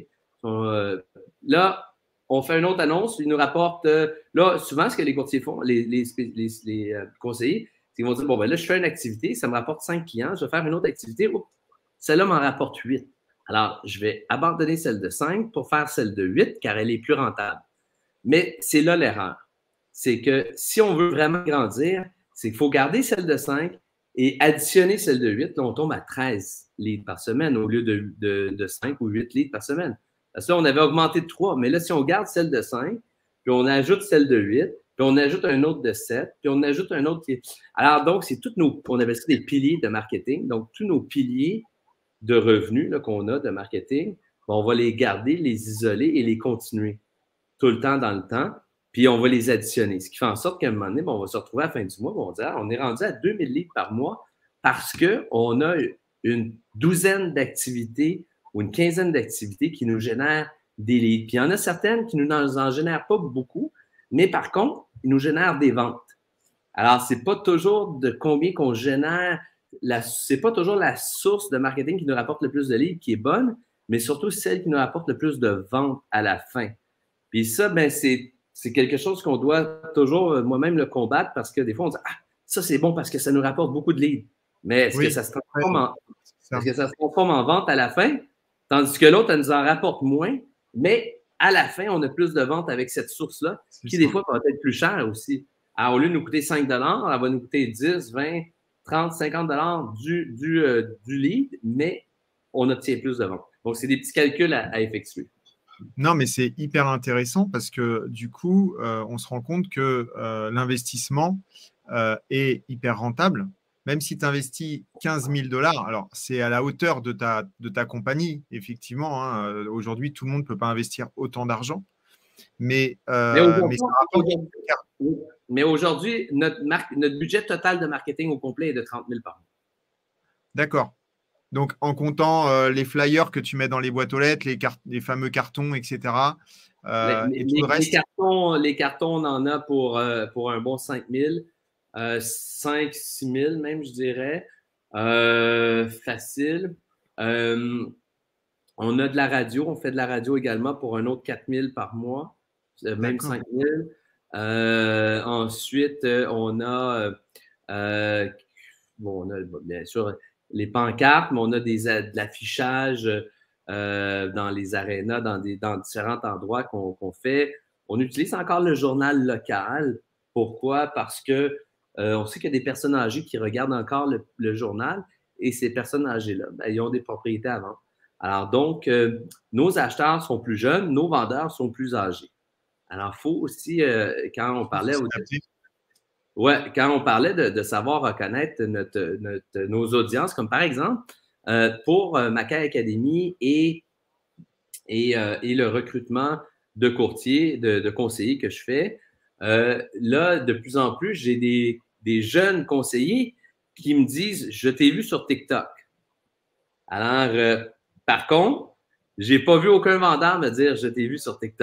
OK? Là, on fait une autre annonce, il nous rapporte, là, souvent, ce que les courtiers font, les conseillers, c'est qu'ils vont dire, bon, ben là, je fais une activité, ça me rapporte 5 clients, je vais faire une autre activité, celle-là m'en rapporte 8. Alors, je vais abandonner celle de 5 pour faire celle de 8, car elle est plus rentable. Mais c'est là l'erreur. C'est que si on veut vraiment grandir, c'est qu'il faut garder celle de 5 et additionner celle de 8. Là, on tombe à 13 leads par semaine au lieu de 5 ou 8 leads par semaine. Parce que là, on avait augmenté de 3. Mais là, si on garde celle de 5, puis on ajoute celle de 8, puis on ajoute un autre de 7, puis on ajoute un autre qui… Alors, donc, c'est tous on appelle ça des piliers de marketing. Donc, tous nos piliers de revenus qu'on a de marketing, on va les garder, les isoler et les continuer tout le temps dans le temps, puis on va les additionner. Ce qui fait en sorte qu'à un moment donné, on va se retrouver à la fin du mois, on va dire, on est rendu à 2000 leads par mois parce qu'on a une douzaine d'activités ou une quinzaine d'activités qui nous génèrent des leads. Puis il y en a certaines qui ne nous en génèrent pas beaucoup, mais par contre, ils nous génèrent des ventes. Alors, ce n'est pas toujours de combien qu'on génère, ce n'est pas toujours la source de marketing qui nous rapporte le plus de leads qui est bonne, mais surtout celle qui nous rapporte le plus de ventes à la fin. Puis ça, ben, c'est quelque chose qu'on doit toujours moi-même le combattre parce que des fois, on dit « Ah, ça, c'est bon parce que ça nous rapporte beaucoup de leads. » Mais est-ce que ça se transforme en vente à la fin? Tandis que l'autre, elle nous en rapporte moins, mais à la fin, on a plus de ventes avec cette source-là, qui des fois peut être plus cher aussi. Alors, au lieu de nous coûter 5 elle va nous coûter 10, 20, 30, 50 du lead, mais on obtient plus de ventes. Donc, c'est des petits calculs à effectuer. Non, mais c'est hyper intéressant parce que du coup, on se rend compte que l'investissement est hyper rentable même si tu investis 15 000 $, alors c'est à la hauteur de ta compagnie, effectivement. Hein, aujourd'hui, tout le monde ne peut pas investir autant d'argent. Mais ça rapporte. Mais aujourd'hui, notre budget total de marketing au complet est de 30 000 par mois. D'accord. Donc, en comptant les flyers que tu mets dans les boîtes aux lettres, les fameux cartons, etc. Et tout le reste. Les cartons, on en a pour un bon 5 000, 5 6 000 même, je dirais. Facile. On a de la radio. On fait de la radio également pour un autre 4 000 par mois, même 5 000. Ensuite, on a bien sûr les pancartes, mais on a de l'affichage dans les arénas, dans différents endroits qu'on fait. On utilise encore le journal local. Pourquoi? Parce que on sait qu'il y a des personnes âgées qui regardent encore le journal et ces personnes âgées-là, ils ont des propriétés à vendre. Alors donc, nos acheteurs sont plus jeunes, nos vendeurs sont plus âgés. Alors, il faut aussi, quand on parlait de savoir reconnaître nos audiences, comme par exemple, pour Macaille Academy et le recrutement de courtiers, de conseillers que je fais, là, de plus en plus, j'ai des jeunes conseillers qui me disent « Je t'ai vu sur TikTok ». Alors, par contre, je n'ai pas vu aucun vendeur me dire « Je t'ai vu sur TikTok ».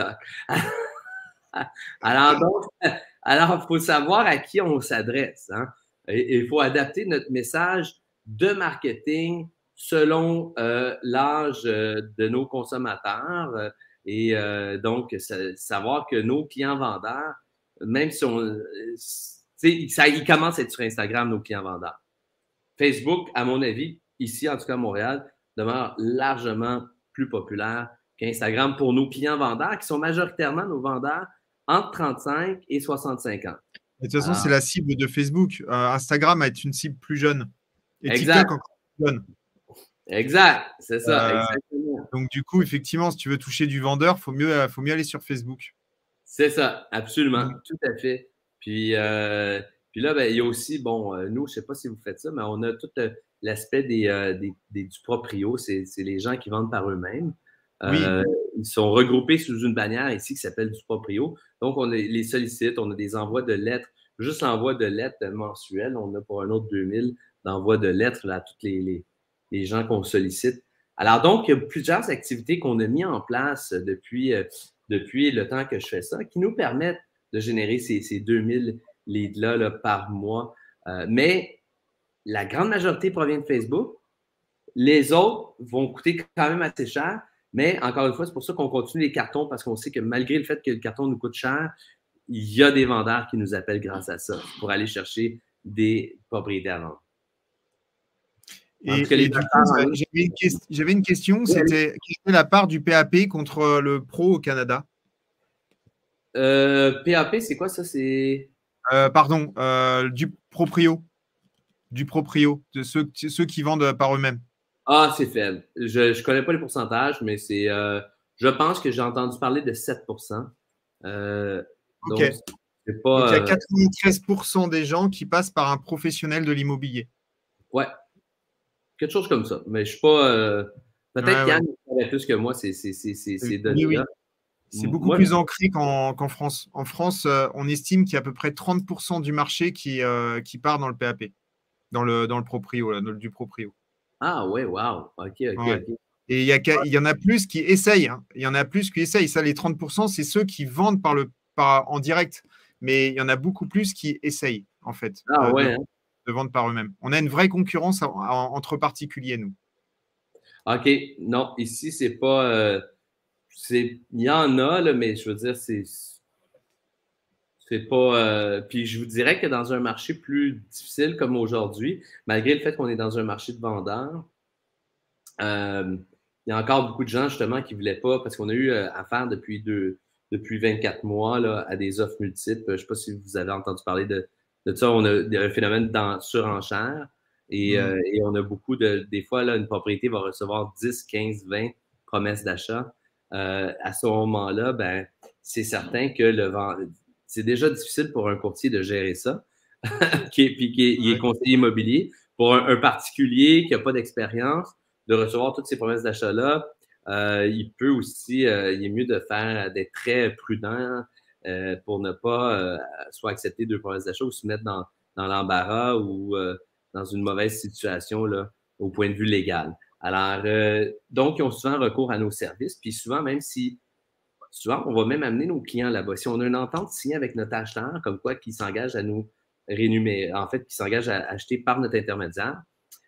Alors, il faut savoir à qui on s'adresse. Hein? Il faut adapter notre message de marketing selon l'âge de nos consommateurs et donc savoir que nos clients vendeurs, même si ils commencent à être sur Instagram, nos clients vendeurs. Facebook, à mon avis, ici, en tout cas à Montréal, demeure largement plus populaire qu'Instagram pour nos clients vendeurs, qui sont majoritairement nos vendeurs entre 35 et 65 ans. Et de toute façon, c'est la cible de Facebook. Instagram est une cible plus jeune. Et exact. TikTok encore plus jeune. Exact, c'est ça. Exactement. Donc, du coup, effectivement, si tu veux toucher du vendeur, il faut mieux aller sur Facebook. C'est ça, absolument, tout à fait. Puis là, il y a aussi, nous, je ne sais pas si vous faites ça, mais on a tout l'aspect du proprio. C'est les gens qui vendent par eux-mêmes. Oui. Ils sont regroupés sous une bannière ici qui s'appelle du proprio. Donc, on les sollicite, on a des envois de lettres. Juste l'envoi de lettres mensuelles, on a pour un autre 2000 d'envois de lettres là, à tous les gens qu'on sollicite. Alors, donc, il y a plusieurs activités qu'on a mis en place depuis le temps que je fais ça, qui nous permettent de générer ces 2000 leads-là par mois. Mais la grande majorité provient de Facebook. Les autres vont coûter quand même assez cher. Mais encore une fois, c'est pour ça qu'on continue les cartons, parce qu'on sait que malgré le fait que le carton nous coûte cher, il y a des vendeurs qui nous appellent grâce à ça pour aller chercher des propriétés à vendre. Et du coup, j'avais une question, c'était quelle était la part du PAP contre le pro au Canada? PAP, c'est quoi ça? Pardon, du proprio. De ceux qui vendent par eux-mêmes. Ah, c'est faible. Je ne connais pas les pourcentages, mais je pense que j'ai entendu parler de 7 OK. Donc, donc, il y a 93% des gens qui passent par un professionnel de l'immobilier. Ouais. Quelque chose comme ça. Mais je ne suis pas. Peut-être qu'Yann savait plus que moi ces données-là. Oui. C'est beaucoup plus ancré qu'en France. En France, on estime qu'il y a à peu près 30% du marché qui part dans le PAP, dans le proprio, là, du proprio. Ah ouais, wow. OK. Et il y en a plus qui essayent. Hein. Il y en a plus qui essayent. Ça, les 30%, c'est ceux qui vendent en direct. Mais il y en a beaucoup plus qui essayent, en fait, de vendre par eux-mêmes. On a une vraie concurrence entre particuliers, nous. OK. Non, ici, c'est pas... il y en a, là, mais je veux dire, c'est pas... puis je vous dirais que dans un marché plus difficile comme aujourd'hui, malgré le fait qu'on est dans un marché de vendeurs, il y a encore beaucoup de gens, justement, qui ne voulaient pas, parce qu'on a eu affaire depuis 24 mois là, à des offres multiples. Je ne sais pas si vous avez entendu parler de ça. On a un phénomène de surenchère et on a beaucoup des fois, là, une propriété va recevoir 10, 15, 20 promesses d'achat. À ce moment-là, c'est certain que c'est déjà difficile pour un courtier de gérer ça. il est conseiller immobilier. Pour un particulier qui n'a pas d'expérience, de recevoir toutes ces promesses d'achat-là, il peut aussi, il est mieux d'être très prudent pour ne pas soit accepter 2 promesses d'achat ou se mettre dans l'embarras ou dans une mauvaise situation là, au point de vue légal. Alors, donc, ils ont souvent recours à nos services, puis souvent, souvent, on va même amener nos clients là-bas. Si on a une entente signée avec notre acheteur, comme quoi qui s'engage à nous rémunérer, en fait, qui s'engage à acheter par notre intermédiaire,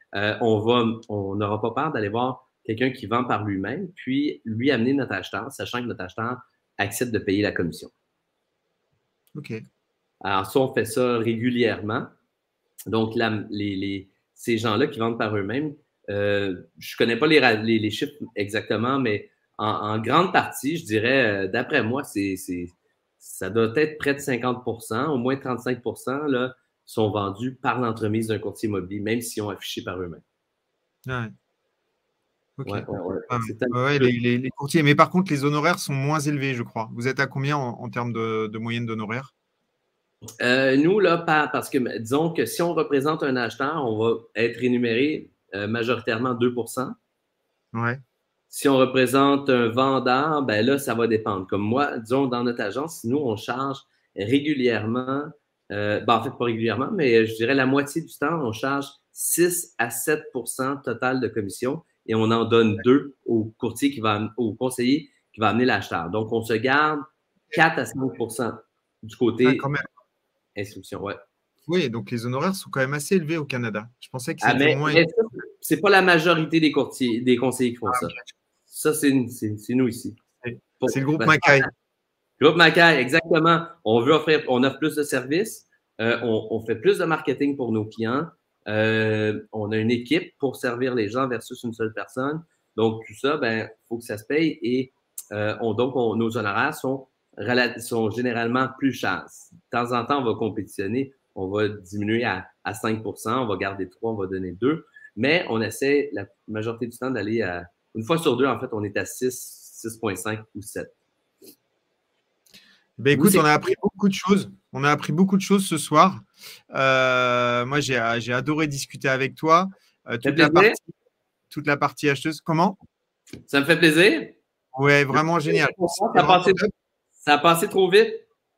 on n'aura pas peur d'aller voir quelqu'un qui vend par lui-même, puis lui amener notre acheteur, sachant que notre acheteur accepte de payer la commission. OK. Alors, ça, on fait ça régulièrement. Donc, ces gens-là qui vendent par eux-mêmes, je ne connais pas les chiffres exactement, mais en grande partie, je dirais, d'après moi, ça doit être près de 50%, au moins 35% là, sont vendus par l'entremise d'un courtier immobilier, même s'ils ont affiché par eux-mêmes. Ouais. OK. Ouais. Les courtiers. Mais par contre, les honoraires sont moins élevés, je crois. Vous êtes à combien en termes de moyenne d'honoraires? Nous, là, parce que disons que si on représente un acheteur, on va être rémunéré majoritairement 2%. Ouais. Si on représente un vendeur, ben là, ça va dépendre. Comme moi, disons, dans notre agence, nous, on charge régulièrement, en fait, pas régulièrement, mais je dirais la moitié du temps, on charge 6 à 7% total de commission et on en donne 2 au conseiller qui va amener l'acheteur. Donc, on se garde 4 à 5% du côté instruction. Ouais. Oui, donc les honoraires sont quand même assez élevés au Canada. Je pensais que c'était moins. C'est pas la majorité des conseillers qui font ça. Okay. Ça, c'est nous ici. C'est le groupe Mackay. Le groupe Mackay, exactement. On offre plus de services, on fait plus de marketing pour nos clients, on a une équipe pour servir les gens versus une seule personne. Donc, tout ça, il faut que ça se paye et nos honoraires sont généralement plus chers. De temps en temps, on va compétitionner, on va diminuer à 5%, on va garder 3, on va donner 2, mais on essaie la majorité du temps d'aller à, une fois sur 2, en fait, on est à 6, 6,5 ou 7. Ben écoute, on a appris beaucoup de choses. On a appris beaucoup de choses ce soir. Moi, j'ai adoré discuter avec toi. Toute la partie acheteuse. Comment? Ça me fait plaisir. Ouais, vraiment génial. Ça a passé trop vite.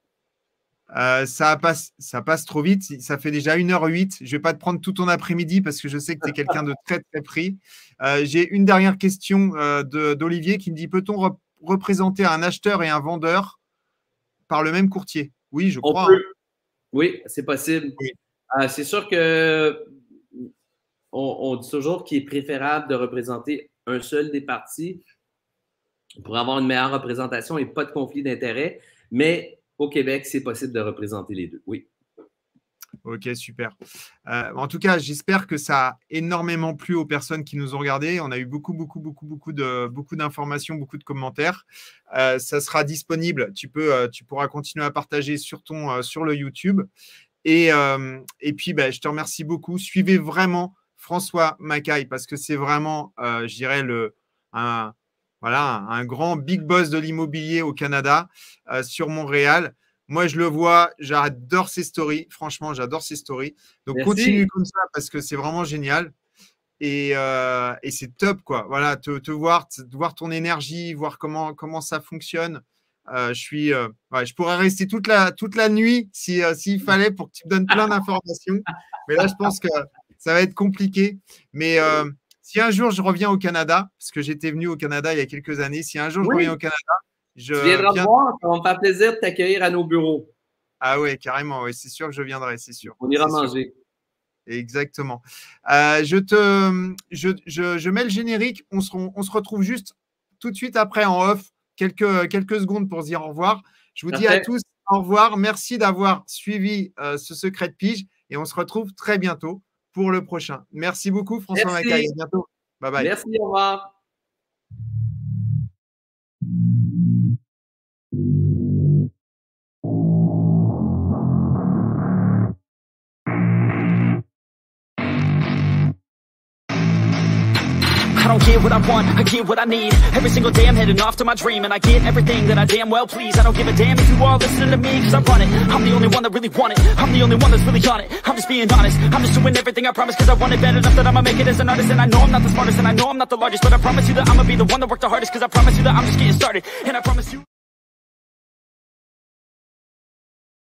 Ça passe trop vite. Ça fait déjà 1h08. Je ne vais pas te prendre tout ton après-midi parce que je sais que tu es quelqu'un de très, très pris. J'ai une dernière question d'Olivier qui me dit, peut-on représenter un acheteur et un vendeur par le même courtier? Oui, je crois. Oui, c'est possible. Oui. C'est sûr on dit toujours qu'il est préférable de représenter un seul des parties pour avoir une meilleure représentation et pas de conflit d'intérêts. Mais au Québec, c'est possible de représenter les deux. Oui. Ok, super. En tout cas, j'espère que ça a énormément plu aux personnes qui nous ont regardés. On a eu beaucoup d'informations, beaucoup de commentaires. Ça sera disponible. Tu pourras continuer à partager sur le YouTube. Et puis, je te remercie beaucoup. Suivez vraiment François Mackay parce que c'est vraiment, je dirais, un grand big boss de l'immobilier au Canada sur Montréal. Moi, je le vois, j'adore ses stories. Franchement, j'adore ses stories. Donc, merci. Continue comme ça parce que c'est vraiment génial. Et c'est top, quoi. Voilà, te voir ton énergie, voir comment ça fonctionne. Je pourrais rester toute la nuit s'il fallait pour que tu me donnes plein d'informations. Mais là, je pense que ça va être compliqué. Mais si un jour je reviens au Canada, parce que j'étais venu au Canada il y a quelques années, si un jour je reviens au Canada, tu viendras me voir, ça va me faire plaisir de t'accueillir à nos bureaux. Ah ouais, carrément, ouais, c'est sûr que je viendrai, c'est sûr. On ira manger. Exactement. Je mets le générique, on se retrouve juste tout de suite après en off, quelques secondes pour se dire au revoir. Je vous dis à tous au revoir. Merci d'avoir suivi ce Secret de Pige et on se retrouve très bientôt pour le prochain. Merci beaucoup, François Mackay. À bientôt. Bye bye. Merci, au revoir. I don't get what I want, I get what I need. Every single day I'm heading off to my dream, and I get everything that I damn well please. I don't give a damn if you all listening to me, cause I run it. I'm the only one that really want it, I'm the only one that's really on it. I'm just being honest, I'm just doing everything I promise, cause I want it bad enough that I'ma make it as an artist. And I know I'm not the smartest, and I know I'm not the largest, but I promise you that I'ma be the one that worked the hardest, cause I promise you that I'm just getting started. And I promise you